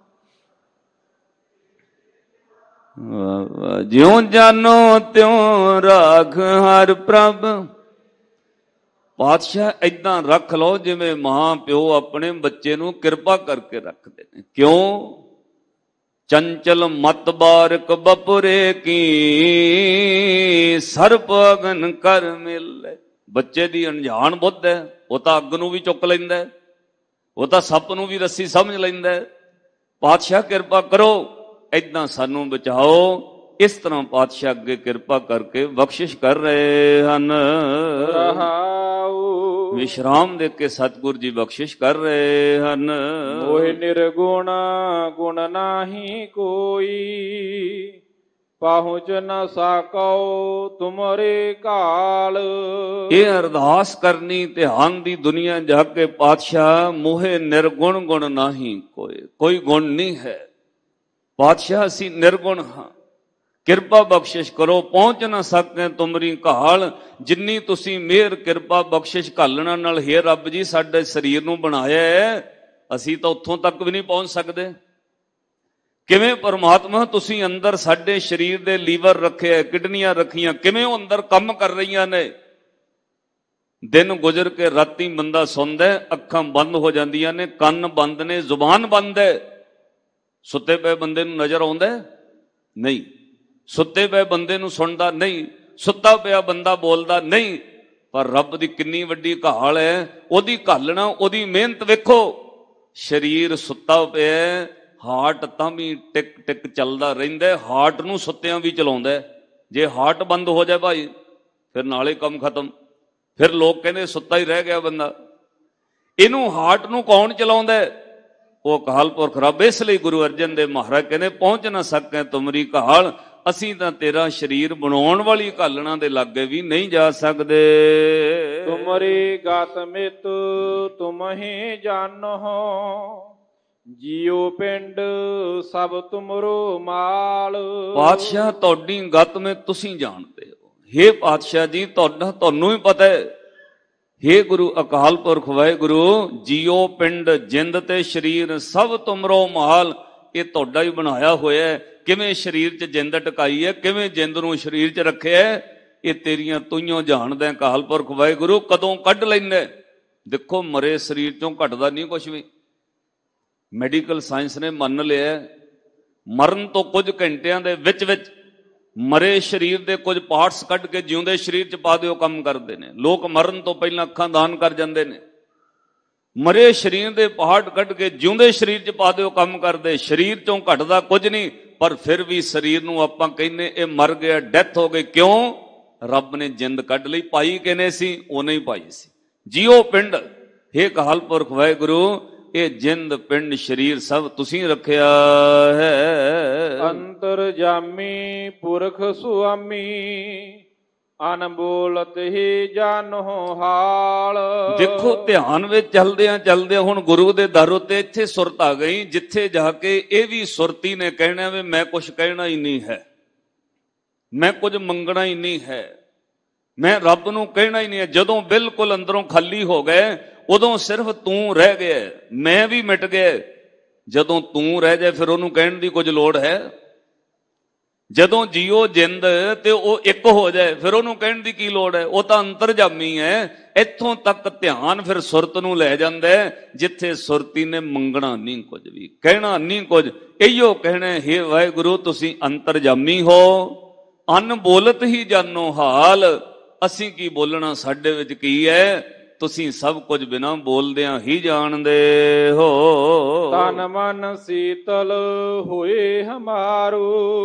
ਜਿਉਂ ਜਾਨੋ ਤਿਉਂ ਰਾਖ ਹਰ ਪ੍ਰਭ। ਪਾਤਸ਼ਾਹ ਏਦਾਂ ਰੱਖ ਲਓ ਜਿਵੇਂ ਮਾਂ ਪਿਓ ਆਪਣੇ ਬੱਚੇ ਨੂੰ ਕਿਰਪਾ ਕਰਕੇ ਰੱਖਦੇ ਨੇ। ਕਿਉਂ? ਚੰਚਲ ਮਤ ਬਾਰਕ ਬਪੁਰੇ ਕੀ ਸਰਪ ਅਗਨ ਕਰ ਮਿਲੇ। ਬੱਚੇ ਦੀ ਅਣਜਾਣ ਬੁੱਧ ਹੈ, ਉਹ ਤਾਂ ਅੱਗ ਨੂੰ ਵੀ ਚੁੱਕ ਲੈਂਦਾ, ਉਹ ਤਾਂ ਸੱਪ ਨੂੰ ਵੀ ਰੱਸੀ ਸਮਝ ਲੈਂਦਾ। ਪਾਤਸ਼ਾਹ ਕਿਰਪਾ ਕਰੋ, ਏਦਾਂ ਸਾਨੂੰ ਬਚਾਓ। ਇਸ ਤਰ੍ਹਾਂ ਪਾਤਸ਼ਾਹ ਅੱਗੇ ਕਿਰਪਾ ਕਰਕੇ ਬਖਸ਼ਿਸ਼ ਕਰ ਰਹੇ ਹਨ। ਵਿਸ਼ਰਾਮ ਦੇ ਕੇ ਸਤਿਗੁਰ ਜੀ ਬਖਸ਼ਿਸ਼ ਕਰ ਰਹੇ ਹਨ। ਮੋਹ ਨਿਰਗੁਣ ਗੁਣ ਨਾਹੀ ਕੋਈ, ਪਹੁੰਚ ਨ ਸਕੋ ਤੁਮਰੇ ਕਾਲ। ਇਹ ਅਰਦਾਸ ਕਰਨੀ ਧਿਆਨ ਦੀ ਦੁਨੀਆ ਜਾ ਕੇ ਪਾਤਸ਼ਾਹ ਮੋਹੇ ਨਿਰਗੁਣ ਗੁਣ ਨਹੀਂ ਕੋਈ, ਕੋਈ ਗੁਣ ਨਹੀਂ ਹੈ ਪਾਤਸ਼ਾਹ, ਅਸੀਂ ਨਿਰਗੁਣ ਹਾਂ, ਕਿਰਪਾ ਬਖਸ਼ਿਸ਼ ਕਰੋ। ਪਹੁੰਚ ਨਾ ਸਕੇ ਤੁਮਰੀ ਘਾਲ, ਜਿੰਨੀ ਤੁਸੀਂ ਮਿਹਰ ਕਿਰਪਾ ਬਖਸ਼ਿਸ਼ ਘਾਲਣਾ ਨਾਲ ਹੇ ਰੱਬ ਜੀ ਸਾਡੇ ਸਰੀਰ ਨੂੰ ਬਣਾਇਆ ਹੈ, ਅਸੀਂ ਤਾਂ ਉੱਥੋਂ ਤੱਕ ਵੀ ਨਹੀਂ ਪਹੁੰਚ ਸਕਦੇ। ਕਿਵੇਂ ਪਰਮਾਤਮਾ ਤੁਸੀਂ ਅੰਦਰ ਸਾਡੇ ਸਰੀਰ ਦੇ ਲੀਵਰ ਰੱਖੇ, ਕਿਡਨੀਆਂ ਰੱਖੀਆਂ, ਕਿਵੇਂ ਉਹ ਅੰਦਰ ਕੰਮ ਕਰ ਰਹੀਆਂ ਨੇ। ਦਿਨ ਗੁਜ਼ਰ ਕੇ ਰਾਤੀ ਬੰਦਾ ਸੌਂਦਾ, ਅੱਖਾਂ ਬੰਦ ਹੋ ਜਾਂਦੀਆਂ ਨੇ, ਕੰਨ ਬੰਦ ਨੇ, ਜ਼ੁਬਾਨ ਬੰਦ ਹੈ। ਸੁੱਤੇ ਪਏ ਬੰਦੇ ਨੂੰ ਨਜ਼ਰ ਆਉਂਦਾ ਨਹੀਂ, ਸੁੱਤੇ ਪਏ ਬੰਦੇ ਨੂੰ ਸੁਣਦਾ ਨਹੀਂ, ਸੁੱਤਾ ਪਿਆ ਬੰਦਾ ਬੋਲਦਾ ਨਹੀਂ। ਪਰ ਰੱਬ ਦੀ ਕਿੰਨੀ ਵੱਡੀ ਘਾਲ ਹੈ, ਉਹਦੀ ਘਾਲਣਾ, ਉਹਦੀ ਮਿਹਨਤ ਵੇਖੋ। ਸਰੀਰ ਸੁੱਤਾ ਪਿਆ, ਹਾਰਟ ਤਾਂ ਵੀ ਟਿਕ ਟਿਕ ਚੱਲਦਾ ਰਹਿੰਦਾ, ਹਾਰਟ ਨੂੰ ਸੁੱਤਿਆਂ ਵੀ ਚਲਾਉਂਦਾ। ਜੇ ਹਾਰਟ ਬੰਦ ਹੋ ਜਾਏ ਭਾਈ ਫਿਰ ਨਾਲੇ ਕੰਮ ਖਤਮ, ਫਿਰ ਲੋਕ ਕਹਿੰਦੇ ਸੁੱਤਾ ਹੀ ਰਹਿ ਗਿਆ ਬੰਦਾ। ਇਹਨੂੰ ਹਾਰਟ ਨੂੰ ਕੌਣ ਚਲਾਉਂਦਾ? ਉਹ ਅਕਾਲ ਪੁਰਖ ਰੱਬ। ਇਸ ਲਈ ਗੁਰੂ ਅਰਜਨ ਦੇਵ ਮਹਾਰਾਜ ਕਹਿੰਦੇ ਪਹੁੰਚ ਨਾ ਸਕੇ ਤੁਮਰੀ ਘਾਲ, ਅਸੀਂ ਤਾਂ ਤੇਰਾ ਸਰੀਰ ਬਣਾਉਣ ਵਾਲੀ ਘਾਲਣਾ ਦੇ ਲਾਗੇ ਵੀ ਨਹੀਂ ਜਾ ਸਕਦੇ। ਤੁਮਰੀ ਗਤ ਮਿਤ ਤੁਮਹੀ ਜਾਨੋ, ਜੀਉ ਪਿੰਡ ਸਭ ਤੁਮਰੋ ਮਾਲ। ਪਾਤਸ਼ਾਹ ਤੁਹਾਡੀ ਗਤ ਮੇ ਤੁਸੀਂ ਜਾਣਦੇ ਹੋ, ਹੇ ਪਾਤਸ਼ਾਹ ਜੀ ਤੁਹਾਡਾ ਤੁਹਾਨੂੰ ਵੀ ਪਤਾ ਹੈ। ਹੇ ਗੁਰੂ ਅਕਾਲ ਪੁਰਖ ਵਾਹਿਗੁਰੂ, ਜੀਓ ਪਿੰਡ ਜਿੰਦ ਤੇ ਸਰੀਰ ਸਭ ਤੁਮਰੋ ਮਾਲ, ਇਹ ਤੁਹਾਡਾ ਹੀ ਬਣਾਇਆ ਹੋਇਆ। ਕਿਵੇਂ ਸਰੀਰ 'ਚ ਜਿੰਦ ਟਿਕਾਈ ਹੈ, ਕਿਵੇਂ ਜਿੰਦ ਨੂੰ ਸਰੀਰ 'ਚ ਰੱਖਿਆ, ਇਹ ਤੇਰੀਆਂ ਤੂੰ ਜਾਣਦਾ ਅਕਾਲ ਪੁਰਖ ਵਾਹਿਗੁਰੂ। ਕਦੋਂ ਕੱਢ ਲੈਂਦਾ? ਦੇਖੋ ਮਰੇ ਸਰੀਰ 'ਚੋਂ ਘਟਦਾ ਨਹੀਂ ਕੁਛ ਵੀ। ਮੈਡੀਕਲ ਸਾਇੰਸ ਨੇ ਮੰਨ ਲਿਆ ਮਰਨ ਤੋਂ ਕੁਝ ਘੰਟਿਆਂ ਦੇ ਵਿੱਚ ਵਿੱਚ ਮਰੇ ਸਰੀਰ ਦੇ ਕੁਝ ਪਾਰਟਸ ਕੱਢ ਕੇ ਜਿਉਂਦੇ ਸਰੀਰ 'ਚ ਪਾ ਦਿਓ ਕੰਮ ਕਰਦੇ ਨੇ। ਲੋਕ ਮਰਨ ਤੋਂ ਪਹਿਲਾਂ ਅੱਖਾਂ ਦਾਨ ਕਰ ਜਾਂਦੇ ਨੇ। ਮਰੇ ਸਰੀਰ ਦੇ ਪਾਰਟ ਕੱਢ ਕੇ ਜਿਉਂਦੇ ਸਰੀਰ 'ਚ ਪਾ ਦਿਓ ਕੰਮ ਕਰਦੇ। ਸਰੀਰ 'ਚੋਂ ਘਟਦਾ ਕੁਝ ਨਹੀਂ, ਪਰ ਫਿਰ ਵੀ ਸਰੀਰ ਨੂੰ ਆਪਾਂ ਕਹਿੰਦੇ ਇਹ ਮਰ ਗਿਆ, ਡੈਥ ਹੋ ਗਈ। ਕਿਉਂ? ਰੱਬ ਨੇ ਜਿੰਦ ਕੱਢ ਲਈ। ਪਾਈ ਕਿਨੇ ਸੀ? ਉਹਨੇ ਹੀ ਪਾਈ ਸੀ। ਜੀਓ ਪਿੰਡ, ਹੇ ਅਕਾਲ ਪੁਰਖ ਵਾਹਿਗੁਰੂ, ਇਹ ਜਿੰਦ ਪਿੰਡ ਸਰੀਰ ਸਭ ਤੁਸੀਂ ਰੱਖਿਆ ਹੈ। ਅੰਤਰ ਜਾਮੀ ਪੁਰਖ ਸੁਆਮੀ, ਅਨਬੋਲਤ ਹੀ ਜਾਨੋ ਹਾਲ। ਦੇਖੋ ਧਿਆਨ ਵਿੱਚ ਚਲਦਿਆਂ ਚਲਦਿਆਂ ਹੁਣ ਗੁਰੂ ਦੇ ਦਰ ਉੱਤੇ ਇੱਥੇ ਸੁਰਤ ਆ ਗਈ ਜਿੱਥੇ ਜਾ ਕੇ ਇਹ ਵੀ ਸੁਰਤੀ ਨੇ ਕਹਿਣਾ ਵੀ ਮੈਂ ਕੁਛ ਕਹਿਣਾ ਹੀ ਨਹੀਂ ਹੈ, ਮੈਂ ਕੁਝ ਮੰਗਣਾ ਹੀ ਨਹੀਂ ਹੈ, ਮੈਂ ਰੱਬ ਨੂੰ ਕਹਿਣਾ ਹੀ ਨਹੀਂ ਹੈ। ਜਦੋਂ ਬਿਲਕੁਲ ਅੰਦਰੋਂ ਖਾਲੀ ਹੋ ਗਏ ਉਦੋਂ ਸਿਰਫ ਤੂੰ ਰਹਿ ਗਿਆ, ਮੈਂ ਵੀ ਮਿਟ ਗਿਆ। ਜਦੋਂ ਤੂੰ ਰਹਿ ਜਾਏ ਫਿਰ ਉਹਨੂੰ ਕਹਿਣ ਦੀ ਕੁਝ ਲੋੜ ਹੈ? ਜਦੋਂ ਜੀਓ ਜਿੰਦ ਤੇ ਉਹ ਇੱਕ ਹੋ ਜਾਏ ਫਿਰ ਉਹਨੂੰ ਕਹਿਣ ਦੀ ਕੀ ਲੋੜ ਹੈ? ਉਹ ਤਾਂ ਅੰਤਰਜਾਮੀ ਹੈ। ਇੱਥੋਂ ਤੱਕ ਧਿਆਨ ਫਿਰ ਸੁਰਤ ਨੂੰ ਲੈ ਜਾਂਦਾ ਜਿੱਥੇ ਸੁਰਤੀ ਨੇ ਮੰਗਣਾ ਨਹੀਂ ਕੁਝ ਵੀ, ਕਹਿਣਾ ਨਹੀਂ ਕੁਝ। ਇਹੀਓ ਕਹਿਣਾ ਹੈ ਵਾਹਿਗੁਰੂ ਤੁਸੀਂ ਅੰਤਰਜਾਮੀ ਹੋ, ਅਨਬੋਲਤ ਹੀ ਜਾਨੋ ਹਾਲ। ਅਸੀਂ ਕੀ ਬੋਲਣਾ, ਸਾਡੇ ਵਿੱਚ ਕੀ ਹੈ? ਤੁਸੀਂ ਸਭ ਕੁਝ ਬਿਨਾਂ ਬੋਲਦਿਆਂ ਹੀ ਜਾਣਦੇ ਹੋ। ਤਨ ਮਨ ਸੀਤਲ ਹੋਏ ਹਮਾਰੂ,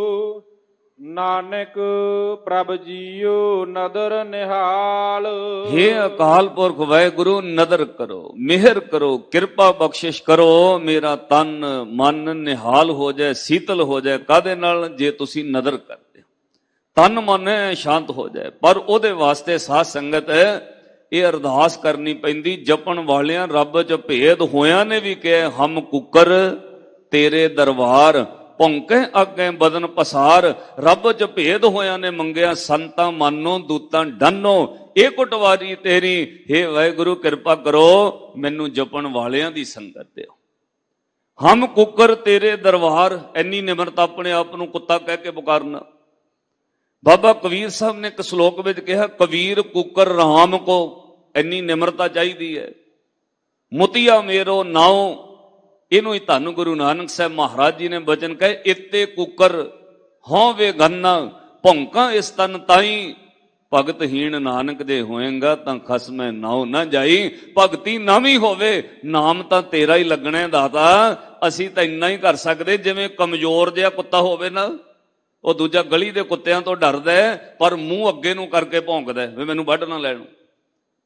ਨਾਨਕ ਪ੍ਰਭ ਜੀਓ ਨਦਰ ਨਿਹਾਲ। ਹੇ ਅਕਾਲ ਪੁਰਖ ਵਾਹਿਗੁਰੂ, ਨਦਰ ਕਰੋ, ਮਿਹਰ ਕਰੋ, ਕਿਰਪਾ ਬਖਸ਼ਿਸ਼ ਕਰੋ, ਮੇਰਾ ਤਨ ਮਨ ਨਿਹਾਲ ਹੋ ਜਾਏ, ਸੀਤਲ ਹੋ ਜਾਏ। ਕਾਹਦੇ ਨਾਲ? ਜੇ ਤੁਸੀਂ ਨਦਰ ਕਰਦੇ, ਤਨ ਮਨ ਸ਼ਾਂਤ ਹੋ ਜਾਏ। ਪਰ ਉਹਦੇ ਵਾਸਤੇ ਸਾਧ ਸੰਗਤ ਇਹ ਅਰਦਾਸ ਕਰਨੀ ਪੈਂਦੀ। ਜਪਣ ਵਾਲਿਆਂ ਰੱਬ 'ਚ ਭੇਦ ਹੋਇਆਂ ਨੇ ਵੀ ਕਿਹਾ, ਹਮ ਕੁਕਰ ਤੇਰੇ ਦਰਬਾਰ, ਭੌਂਕੇ ਅੱਗੇ ਬਦਨ ਪਸਾਰ। ਰੱਬ 'ਚ ਭੇਦ ਹੋਇਆਂ ਨੇ ਮੰਗਿਆ, ਸੰਤਾਂ ਮਾਨੋ ਦੂਤਾਂ ਡਾਨੋ, ਇਹ ਕੁਟਵਾਰੀ ਤੇਰੀ। ਹੇ ਵਾਹਿਗੁਰੂ ਕਿਰਪਾ ਕਰੋ, ਮੈਨੂੰ ਜਪਣ ਵਾਲਿਆਂ ਦੀ ਸੰਗਤ ਦਿਓ। ਹਮ ਕੁਕਰ ਤੇਰੇ ਦਰਬਾਰ, ਇੰਨੀ ਨਿਮਰਤਾ ਆਪਣੇ ਆਪ ਨੂੰ ਕੁੱਤਾ ਕਹਿ ਕੇ ਪੁਕਾਰਨਾ। ਬਾਬਾ ਕਬੀਰ ਸਾਹਿਬ ਨੇ ਇੱਕ ਸ਼ਲੋਕ ਵਿੱਚ ਕਿਹਾ, ਕਬੀਰ ਕੁਕਰ ਰਾਮ ਕੋ, ਇੰਨੀ ਨਿਮਰਤਾ ਚਾਹੀਦੀ ਹੈ। ਮੁਤੀਆ ਮੇਰੋ ਨਾਉ, ਇਹਨੂੰ ਹੀ ਧੰਨ ਗੁਰੂ ਨਾਨਕ ਸਾਹਿਬ ਮਹਾਰਾਜ ਜੀ ਨੇ ਬਚਨ ਕਹੇ, ਇੱਤੇ ਕੁਕਰ ਹਉ ਵੇ ਗੰਨਾ, ਭੌਂਕਾਂ ਇਸ ਤਨ ਤਾਈ, ਭਗਤਹੀਣ ਨਾਨਕ ਦੇ ਹੋਏਗਾ ਤਾਂ ਖਸਮੈ ਨਾਉ ਨਾ ਜਾਈ। ਭਗਤੀ ਨਾ ਵੀ ਹੋਵੇ, ਨਾਮ ਤਾਂ ਤੇਰਾ ਹੀ ਲੱਗਣਾ ਦਾਤਾ। ਅਸੀਂ ਤਾਂ ਇੰਨਾ ਹੀ ਕਰ ਸਕਦੇ, ਜਿਵੇਂ ਕਮਜ਼ੋਰ ਜਿਹਾ ਕੁੱਤਾ ਹੋਵੇ ਨਾ, ਉਹ ਦੂਜਾ ਗਲੀ ਦੇ ਕੁੱਤਿਆਂ ਤੋਂ ਡਰਦਾ ਪਰ ਮੂੰਹ ਅੱਗੇ ਨੂੰ ਕਰਕੇ ਭੌਂਕਦਾ ਵੀ ਮੈਨੂੰ ਵੱਢ ਨਾ ਲੈਣ।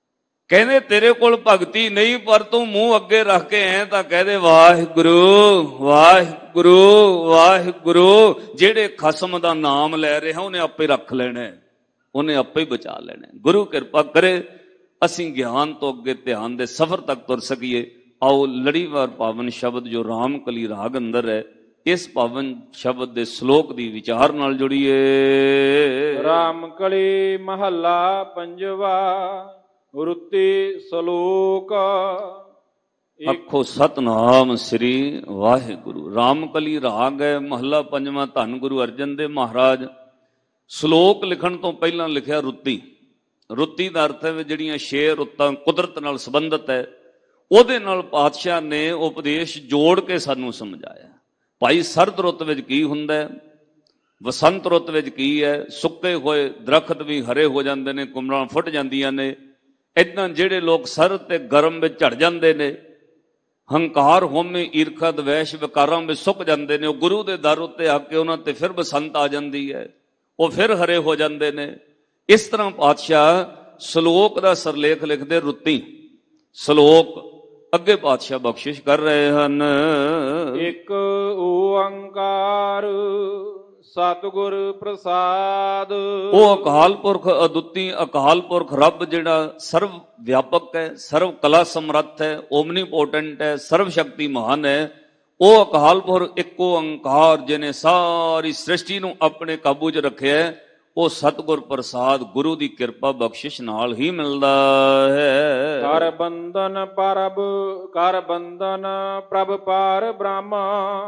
ਕਹਿੰਦੇ ਤੇਰੇ ਕੋਲ ਭਗਤੀ ਨਹੀਂ, ਪਰ ਤੂੰ ਮੂੰਹ ਅੱਗੇ ਰੱਖ ਕੇ ਐ ਤਾਂ ਕਹਦੇ ਵਾਹਿਗੁਰੂ ਵਾਹਿਗੁਰੂ ਵਾਹਿਗੁਰੂ। ਜਿਹੜੇ ਖਸਮ ਦਾ ਨਾਮ ਲੈ ਰਿਹਾ ਉਹਨੇ ਆਪੇ ਰੱਖ ਲੈਣਾ, ਉਹਨੇ ਆਪੇ ਹੀ ਬਚਾ ਲੈਣਾ। ਗੁਰੂ ਕਿਰਪਾ ਕਰੇ ਅਸੀਂ ਗਿਆਨ ਤੋਂ ਅੱਗੇ ਧਿਆਨ ਦੇ ਸਫ਼ਰ ਤੱਕ ਤੁਰ ਸਕੀਏ। ਆਓ ਲੜੀਵਾਰ ਪਾਵਨ ਸ਼ਬਦ ਜੋ ਰਾਮ ਕਲੀ ਰਾਗ ਅੰਦਰ ਹੈ, ਇਸ ਪਾਵਨ ਸ਼ਬਦ ਦੇ ਸ਼ਲੋਕ ਦੀ ਵਿਚਾਰ ਨਾਲ ਜੁੜੀਏ। ਰਾਮ ਕਲੀ ਮਹੱਲਾ ਪੰਜਵਾ, ਰੁੱਤੀ ਸ਼ਲੋਕ। ਆਖੋ ਸਤਨਾਮ ਸ੍ਰੀ ਵਾਹਿਗੁਰੂ। ਰਾਮ ਕਲੀ ਰਾਗ ਹੈ, ਮਹੱਲਾ ਪੰਜਵਾਂ। ਧੰਨ ਗੁਰੂ ਅਰਜਨ ਦੇਵ ਮਹਾਰਾਜ। ਸ਼ਲੋਕ ਲਿਖਣ ਤੋਂ ਪਹਿਲਾਂ ਲਿਖਿਆ ਰੁੱਤੀ। ਰੁੱਤੀ ਦਾ ਅਰਥ ਹੈ ਜਿਹੜੀਆਂ ਛੇ ਰੁੱਤਾਂ ਕੁਦਰਤ ਨਾਲ ਸੰਬੰਧਿਤ ਹੈ, ਉਹਦੇ ਨਾਲ ਪਾਤਸ਼ਾਹ ਨੇ ਉਪਦੇਸ਼ ਜੋੜ ਕੇ ਸਾਨੂੰ ਸਮਝਾਇਆ। ਭਾਈ ਸਰਦ ਰੁੱਤ ਵਿੱਚ ਕੀ ਹੁੰਦਾ ਹੈ, ਵਸੰਤ ਰੁੱਤ ਵਿੱਚ ਕੀ ਹੈ। ਸੁੱਕੇ ਹੋਏ ਦਰਖਤ ਵੀ ਹਰੇ ਹੋ ਜਾਂਦੇ ਨੇ, ਕੁਮਰਾਂ ਫੁੱਟ ਜਾਂਦੀਆਂ ਨੇ। ਇੱਦਾਂ ਜਿਹੜੇ ਲੋਕ ਸਰਦ ਤੇ ਗਰਮ ਵਿੱਚ ਝੜ ਜਾਂਦੇ ਨੇ, ਹੰਕਾਰ ਹੋਮੇ ਈਰਖਾ ਦਵੈਸ਼ ਵਿਕਾਰਾਂ ਵਿੱਚ ਸੁੱਕ ਜਾਂਦੇ ਨੇ, ਉਹ ਗੁਰੂ ਦੇ ਦਰ ਉੱਤੇ ਆ ਕੇ ਉਹਨਾਂ ਤੇ ਫਿਰ ਬਸੰਤ ਆ ਜਾਂਦੀ ਹੈ, ਉਹ ਫਿਰ ਹਰੇ ਹੋ ਜਾਂਦੇ ਨੇ। ਇਸ ਤਰ੍ਹਾਂ ਪਾਤਸ਼ਾਹ ਸ਼ਲੋਕ ਦਾ ਸਰਲੇਖ ਲਿਖਦੇ ਰੁੱਤੀ। ਸ਼ਲੋਕ ਅੱਗੇ ਪਾਤਸ਼ਾਹ ਬਖਸ਼ਿਸ਼ ਕਰ ਰਹੇ ਹਨ। ਇੱਕ ਓੰਕਾਰ ਸਤਿਗੁਰ ਪ੍ਰਸਾਦ। ਉਹ ਅਕਾਲ ਪੁਰਖ ਅਦੁੱਤੀ ਅਕਾਲ ਪੁਰਖ ਰੱਬ ਜਿਹੜਾ ਸਰਵ ਵਿਆਪਕ ਹੈ, ਸਰਵ ਕਲਾ ਸਮਰੱਥ ਹੈ, ਓਮਨੀਪੋਟੈਂਟ ਹੈ, ਸਰਵ ਸ਼ਕਤੀਮਾਨ ਹੈ। ਉਹ ਅਕਾਲ ਪੁਰਖ ਇੱਕ ਓੰਕਾਰ ਜਿਹਨੇ ਸਾਰੀ ਸ੍ਰਿਸ਼ਟੀ ਨੂੰ ਆਪਣੇ ਕਾਬੂ 'ਚ ਰੱਖਿਆ, ਉਹ ਸਤਿਗੁਰ ਪ੍ਰਸਾਦ ਗੁਰੂ ਦੀ ਕਿਰਪਾ ਬਖਸ਼ਿਸ਼ ਨਾਲ ਹੀ ਮਿਲਦਾ ਹੈ। ਕਰ ਬੰਧਨ ਪਰਬ ਕਰ ਬੰਧਨ ਪ੍ਰਭ ਪਾਰ ਬ੍ਰਹਮਾ,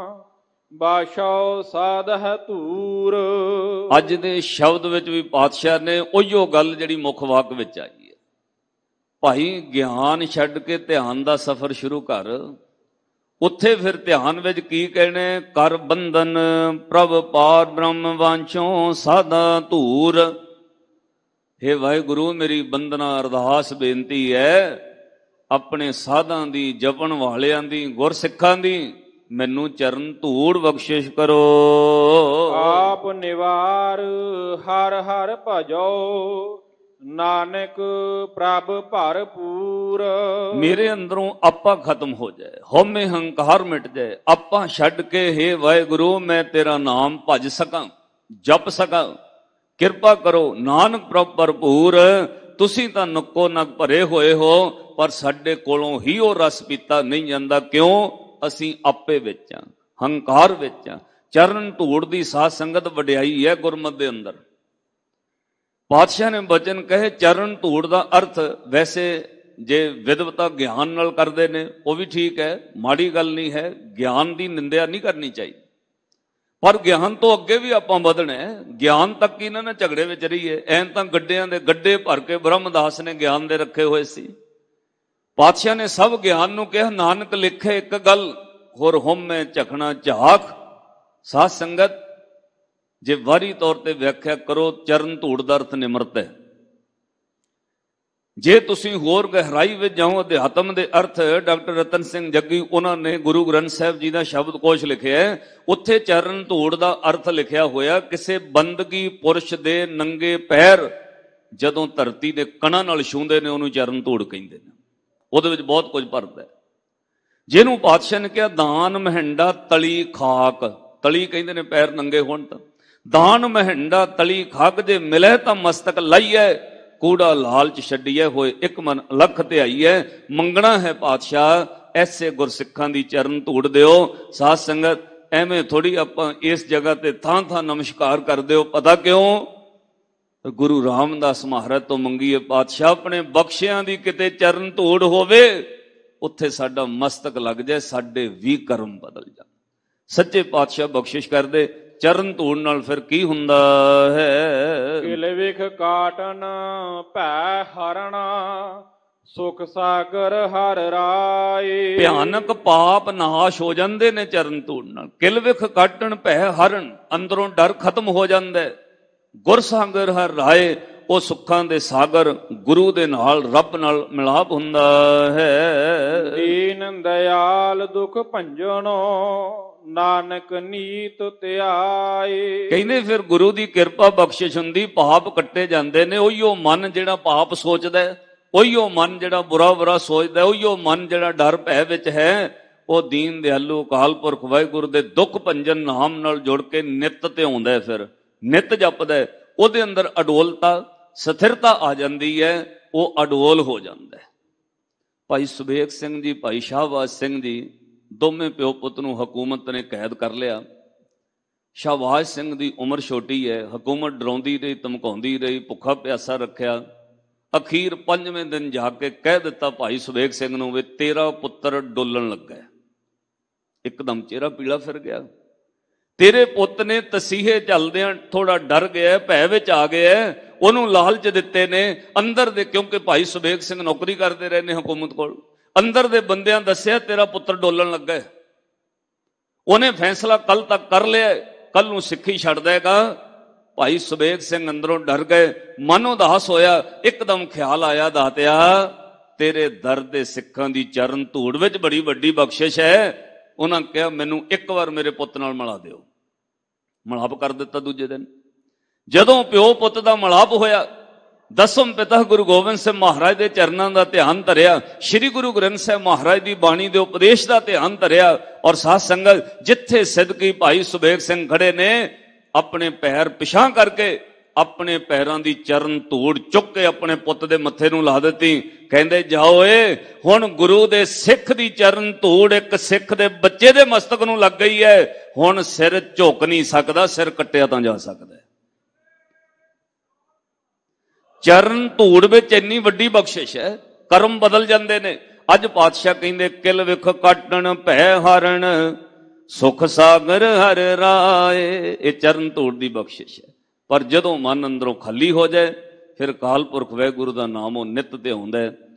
ਬਾਸ਼ੋ ਸਾਧ ਹੈ ਧੂਰ। ਅੱਜ ਦੇ ਸ਼ਬਦ ਵਿੱਚ ਵੀ ਪਾਤਸ਼ਾਹ ਨੇ ਉਹੀਓ ਗੱਲ ਜਿਹੜੀ ਮੁੱਖ ਵਾਕ ਵਿੱਚ ਆਈ ਹੈ, ਭਾਈ ਗਿਆਨ ਛੱਡ ਕੇ ਧਿਆਨ ਦਾ ਸਫ਼ਰ ਸ਼ੁਰੂ ਕਰ। ਉੱਥੇ ਫਿਰ ਧਿਆਨ ਵਿੱਚ ਕੀ ਕਹਿਣੇ, ਕਰ ਬੰਧਨ ਪ੍ਰਭ ਪਾਰ ਬ੍ਰਹਮ ਵਾਂਛੋ ਸਾਧਾ ਧੂਰ। ਹੇ ਵਾਹਿਗੁਰੂ, ਮੇਰੀ ਬੰਦਨਾ ਅਰਦਾਸ ਬੇਨਤੀ ਹੈ, ਆਪਣੇ ਸਾਧਾਂ ਦੀ, ਜਪਣ ਵਾਲਿਆਂ ਦੀ, ਗੁਰਸਿੱਖਾਂ ਦੀ ਮੈਨੂੰ ਚਰਨ ਧੂੜ ਬਖਸ਼ਿਸ਼ ਕਰੋ। ਆਪ ਨਿਵਾਰ ਹਰ ਹਰ ਭਜੋ, ਨਾਨਕ ਪ੍ਰਭ ਭਰਪੂਰ। ਮੇਰੇ ਅੰਦਰੋਂ ਆਪਾ ਖਤਮ ਹੋ ਜਾਏ, ਹਉਮੈ ਹੰਕਾਰ ਮਿਟ ਜਾਏ, ਆਪਾ ਛੱਡ ਕੇ ਹੇ ਵਾਹਿਗੁਰੂ ਮੈਂ ਤੇਰਾ ਨਾਮ ਭਜ ਸਕਾਂ, ਜਪ ਸਕਾਂ। ਕਿਰਪਾ ਕਰੋ ਨਾਨਕ ਪ੍ਰਭ ਭਰਪੂਰ। ਤੁਸੀਂ ਤਾਂ ਨੱਕੋ ਨੱਕ ਭਰੇ ਹੋਏ ਹੋ, ਪਰ ਸਾਡੇ ਕੋਲੋਂ ਹੀ ਉਹ ਰਸ ਪੀਤਾ ਨਹੀਂ ਜਾਂਦਾ। ਕਿਉਂ? ਅਸੀਂ ਆਪੇ ਵਿੱਚ ਆ, ਹੰਕਾਰ ਵਿੱਚ ਆ। ਚਰਨ ਧੂੜ ਦੀ ਸਾਧ ਸੰਗਤ ਵਡਿਆਈ ਹੈ ਗੁਰਮਤਿ ਦੇ ਅੰਦਰ। ਪਾਤਸ਼ਾਹ ਨੇ ਬਚਨ ਕਹੇ ਚਰਨ ਧੂੜ ਦਾ ਅਰਥ ਵੈਸੇ ਜੇ ਵਿਦਵਤਾ ਗਿਆਨ ਨਾਲ ਕਰਦੇ ਨੇ ਉਹ ਵੀ ਠੀਕ ਹੈ, ਮਾੜੀ ਗੱਲ ਨਹੀਂ ਹੈ, ਗਿਆਨ ਦੀ ਨਿੰਦਿਆ ਨਹੀਂ ਕਰਨੀ ਚਾਹੀਦੀ। ਪਰ ਗਿਆਨ ਤੋਂ ਅੱਗੇ ਵੀ ਆਪਾਂ ਵਧਣਾ ਹੈ, ਗਿਆਨ ਤੱਕ ਹੀ ਨਾ ਨਾ ਝਗੜੇ ਵਿੱਚ ਰਹੀਏ। ਐਂ ਤਾਂ ਗੱਡਿਆਂ ਦੇ ਗੱਡੇ ਭਰ ਕੇ ਬ੍ਰਹਮਦਾਸ ਨੇ ਗਿਆਨ ਦੇ ਰੱਖੇ ਹੋਏ ਸੀ। ਪਾਤਸ਼ਾਹ ਨੇ ਸਭ ਗਿਆਨ ਨੂੰ ਕਿਹਾ ਨਾਨਕ ਲਿਖੇ ਇੱਕ ਗੱਲ, ਹੋਰ ਹਉਮੈ ਝਖਣਾ ਝਾਕ। ਸਾਧ ਸੰਗਤ ਜੇ ਵਾਰੀ ਤੌਰ ਤੇ ਵਿਆਖਿਆ ਕਰੋ, ਚਰਨ ਧੂੜ ਦਾ ਅਰਥ ਨਿਮਰਤ ਹੈ। ਜੇ ਤੁਸੀਂ ਹੋਰ ਗਹਿਰਾਈ ਵਿੱਚ ਜਾਓ, ਅਧਿਆਤਮ ਦੇ ਅਰਥ ਡਾਕਟਰ ਰਤਨ ਸਿੰਘ ਜੱਗੀ ਉਹਨਾਂ ਨੇ ਗੁਰੂ ਗ੍ਰੰਥ ਸਾਹਿਬ ਜੀ ਦਾ ਸ਼ਬਦ ਕੋਸ਼ ਲਿਖਿਆ ਹੈ, ਉੱਥੇ ਚਰਨ ਧੂੜ ਦਾ ਅਰਥ ਲਿਖਿਆ ਹੋਇਆ ਕਿਸੇ ਬੰਦਗੀ ਪੁਰਸ਼ ਦੇ ਨੰਗੇ ਪੈਰ ਜਦੋਂ ਧਰਤੀ ਦੇ ਕਣਾਂ ਨਾਲ ਛੂੰਹਦੇ ਨੇ ਉਹਨੂੰ ਚਰਨ ਧੂੜ ਕਹਿੰਦੇ ਨੇ। ਉਹਦੇ ਵਿੱਚ ਬਹੁਤ ਕੁਝ ਭਰਦਾ ਹੈ। ਜਿਹਨੂੰ ਪਾਤਸ਼ਾਹ ਨੇ ਕਿਹਾ ਦਾਨ ਮਹਿੰਡਾ ਤਲੀ ਖਾਕ, ਤਲੀ ਕਹਿੰਦੇ ਨੇ ਪੈਰ ਨੰਗੇ ਹੋਣ ਤਾਂ, ਦਾਨ ਮਹਿੰਡਾ ਤਲੀ ਖਾਕ ਜੇ ਮਿਲੇ ਤਾਂ ਮਸਤਕ ਲਾਈਐ, ਕੂੜਾ ਲਾਲਚ ਛੱਡੀਐ ਹੋਏ ਇੱਕ ਮਨ ਅਲਖ ਧਿਆਈਐ। ਮੰਗਣਾ ਹੈ ਪਾਤਸ਼ਾਹ ਐਸੇ ਗੁਰਸਿੱਖਾਂ ਦੀ ਚਰਨ ਧੂੜ ਦਿਓ। ਸਾਧ ਸੰਗਤ ਐਵੇਂ ਥੋੜੀ ਆਪਾਂ ਇਸ ਜਗ੍ਹਾ ਤੇ ਥਾਂ ਥਾਂ ਨਮਸਕਾਰ ਕਰ ਦਿਓ। ਪਤਾ ਕਿਉਂ? ਗੁਰੂ ਰਾਮਦਾਸ ਮਹਾਰਾਜ ਤੋਂ ਮੰਗੀਏ ਪਾਤਸ਼ਾਹ ਆਪਣੇ ਬਖਸ਼ਿਆਂ ਦੀ ਕਿਤੇ ਚਰਨ ਧੂੜ ਹੋਵੇ, ਉੱਥੇ ਸਾਡਾ ਮਸਤਕ ਲੱਗ ਜਾਏ, ਸਾਡੇ ਵੀ ਕਰਮ ਬਦਲ ਜਾਣ। ਸੱਚੇ ਪਾਤਸ਼ਾਹ ਬਖਸ਼ਿਸ਼ ਕਰਦੇ। ਚਰਨ ਧੂੜ ਨਾਲ ਫਿਰ ਕੀ ਹੁੰਦਾ ਹੈ? ਕਿਲ ਵਿਖ ਕਾਟਨ ਭੈ ਹਰਣਾ, ਸੁਖ ਸਾਗਰ ਹਰ ਰਾਏ। ਭਿਆਨਕ ਪਾਪ ਨਾਸ਼ ਹੋ ਜਾਂਦੇ ਨੇ ਚਰਨ ਧੂੜ ਨਾਲ। ਕਿਲ ਵਿਖ ਕਾਟਨ ਭੈ ਹਰਨ, ਅੰਦਰੋਂ ਡਰ ਖਤਮ ਹੋ ਜਾਂਦਾ ਹੈ। ਗੁਰ ਸਾਗਰ ਹਰ ਰਾਏ, ਉਹ ਸੁੱਖਾਂ ਦੇ ਸਾਗਰ ਗੁਰੂ ਦੇ ਨਾਲ, ਰੱਬ ਨਾਲ ਮਿਲਾਪ ਹੁੰਦਾ ਹੈ। ਦੀਨ ਦਿਆਲ ਦੁਖ ਭੰਜਨੋ, ਨਾਨਕ ਨੀਤ ਧਿਆਏ। ਕਹਿੰਦੇ ਫਿਰ ਗੁਰੂ ਦੀ ਕਿਰਪਾ ਬਖਸ਼ਿਸ਼ ਹੁੰਦੀ, ਪਾਪ ਕੱਟੇ ਜਾਂਦੇ ਨੇ। ਉਹੀ ਉਹ ਮਨ ਜਿਹੜਾ ਪਾਪ ਸੋਚਦਾ ਉਹੀਓ ਮਨ ਜਿਹੜਾ ਬੁਰਾ ਬੁਰਾ ਸੋਚਦਾ, ਉਹੀਓ ਮਨ ਜਿਹੜਾ ਡਰ ਭੈ ਵਿੱਚ ਹੈ, ਉਹ ਦੀਨ ਦਿਆਲੂ ਅਕਾਲ ਪੁਰਖ ਵਾਹਿਗੁਰੂ ਦੇ ਦੁੱਖ ਭੰਜਨ ਨਾਮ ਨਾਲ ਜੁੜ ਕੇ ਨਿੱਤ ਤੇ ਆਉਂਦਾ, ਫਿਰ ਨਿੱਤ ਜਪਦਾ, ਉਹਦੇ ਅੰਦਰ ਅਡੋਲਤਾ ਸਥਿਰਤਾ ਆ ਜਾਂਦੀ ਹੈ, ਉਹ ਅਡੋਲ ਹੋ ਜਾਂਦਾ ਹੈ। ਭਾਈ ਸੁਬੇਗ ਸਿੰਘ ਜੀ, ਭਾਈ ਸ਼ਾਹਬਾਜ਼ ਸਿੰਘ ਜੀ, ਦੋਵੇਂ ਪਿਓ ਪੁੱਤ ਨੂੰ ਹਕੂਮਤ ਨੇ ਕੈਦ ਕਰ ਲਿਆ। ਸ਼ਾਹਬਾਜ਼ ਸਿੰਘ ਦੀ ਉਮਰ ਛੋਟੀ ਹੈ, ਹਕੂਮਤ ਡਰਾਉਂਦੀ ਰਹੀ, ਧਮਕਾਉਂਦੀ ਰਹੀ, ਭੁੱਖਾ ਪਿਆਸਾ ਰੱਖਿਆ। ਅਖੀਰ ਪੰਜਵੇਂ ਦਿਨ ਜਾ ਕੇ ਕਹਿ ਦਿੱਤਾ ਭਾਈ ਸੁਬੇਗ ਸਿੰਘ ਨੂੰ ਵੀ ਤੇਰਾ ਪੁੱਤਰ ਡੋਲਣ ਲੱਗਾ। ਇੱਕਦਮ ਚਿਹਰਾ ਪੀਲਾ ਫਿਰ ਗਿਆ। ਤੇਰੇ ਪੁੱਤ ਨੇ ਤਸੀਹੇ ਚੱਲਦਿਆਂ ਥੋੜਾ ਡਰ ਗਿਆ, ਭੈ ਵਿੱਚ ਆ ਗਿਆ, ਉਹਨੂੰ ਲਾਲਚ ਦਿੱਤੇ ਨੇ ਅੰਦਰ ਦੇ, ਕਿਉਂਕਿ ਭਾਈ ਸੁਬੇਗ ਸਿੰਘ ਨੌਕਰੀ ਕਰਦੇ ਰਹੇ ਨੇ ਹਕੂਮਤ ਕੋਲ। ਅੰਦਰ ਦੇ ਬੰਦਿਆਂ ਦੱਸਿਆ ਤੇਰਾ ਪੁੱਤਰ ਡੋਲਣ ਲੱਗਾ। ਉਹਨੇ ਫੈਸਲਾ ਕੱਲ ਤੱਕ ਕਰ ਲਿਆ, ਕੱਲ ਨੂੰ ਸਿੱਖੀ ਛੱਡ ਦੇਗਾ। ਭਾਈ ਸੁਬੇਗ ਸਿੰਘ ਅੰਦਰੋਂ ਡਰ ਗਏ, ਮਨ ਉਦਾਸ ਹੋਇਆ। ਇੱਕਦਮ ਖਿਆਲ ਆਇਆ, ਦਾਤਿਆ ਤੇਰੇ ਦਰ ਦੇ ਸਿੱਖਾਂ ਦੀ ਚਰਨ ਧੂੜ ਵਿੱਚ ਬੜੀ ਵੱਡੀ ਬਖਸ਼ਿਸ਼ ਹੈ। ਉਹਨਾਂ ਕਿਹਾ ਮੈਨੂੰ ਇੱਕ ਵਾਰ ਮੇਰੇ ਪੁੱਤ ਨਾਲ ਮਿਲਾ ਦਿਓ। ਮਿਲਾਪ ਕਰ ਦਿੱਤਾ। ਦੂਜੇ ਦਿਨ ਜਦੋਂ ਪਿਓ ਪੁੱਤ ਦਾ ਮਿਲਾਪ ਹੋਇਆ, ਦਸਮ ਪਿਤਾ ਗੁਰੂ ਗੋਬਿੰਦ ਸਿੰਘ ਮਹਾਰਾਜ ਦੇ ਚਰਨਾਂ ਦਾ ਧਿਆਨ ਧਰਿਆ, ਸ੍ਰੀ ਗੁਰੂ ਗ੍ਰੰਥ ਸਾਹਿਬ ਮਹਾਰਾਜ ਦੀ ਬਾਣੀ ਦੇ ਉਪਦੇਸ਼ ਦਾ ਧਿਆਨ ਧਰਿਆ। ਔਰ ਸਾਧ ਸੰਗਤ, ਜਿੱਥੇ ਸਿੱਧਕੀ ਭਾਈ ਸੁਬੇਗ ਸਿੰਘ ਖੜੇ ਨੇ, ਆਪਣੇ ਪੈਰ ਪਿਛਾਂ ਕਰਕੇ ਆਪਣੇ ਪੈਰਾਂ ਦੀ ਚਰਨ ਧੂੜ ਚੁੱਕ ਕੇ ਆਪਣੇ ਪੁੱਤ ਦੇ ਮੱਥੇ ਨੂੰ ਲਾ ਦਿੱਤੀ। ਕਹਿੰਦੇ ਜਾਓ ਏ, ਹੁਣ ਗੁਰੂ ਦੇ ਸਿੱਖ ਦੀ ਚਰਨ ਧੂੜ ਇੱਕ ਸਿੱਖ ਦੇ ਬੱਚੇ ਦੇ ਮਸਤਕ ਨੂੰ ਲੱਗ ਗਈ ਹੈ। ਹੁਣ ਸਿਰ ਝੁਕ ਨਹੀਂ ਸਕਦਾ, ਸਿਰ ਕੱਟਿਆ ਤਾਂ ਜਾ ਸਕਦਾ। ਚਰਨ ਧੂੜ ਵਿੱਚ ਇੰਨੀ ਵੱਡੀ ਬਖਸ਼ਿਸ਼ ਹੈ, ਕਰਮ ਬਦਲ ਜਾਂਦੇ ਨੇ। ਅੱਜ ਪਾਤਸ਼ਾਹ ਕਹਿੰਦੇ ਕਿਲ ਵਿਖ ਕਾਟਣ ਭੈ ਹਾਰਨ, ਸੁਖ ਸਾਗਰ ਹਰ ਰਾਏ। ਇਹ ਚਰਨ ਧੂੜ ਦੀ ਬਖਸ਼ਿਸ਼ ਹੈ। ਪਰ ਜਦੋਂ ਮਨ ਅੰਦਰੋਂ ਖਾਲੀ ਹੋ ਜਾਏ, ਫਿਰ ਅਕਾਲ ਪੁਰਖ ਵਾਹਿਗੁਰੂ ਦਾ ਨਾਮ ਉਹ ਨਿੱਤ ਤੇ ਆਉਂਦਾ ਹੈ।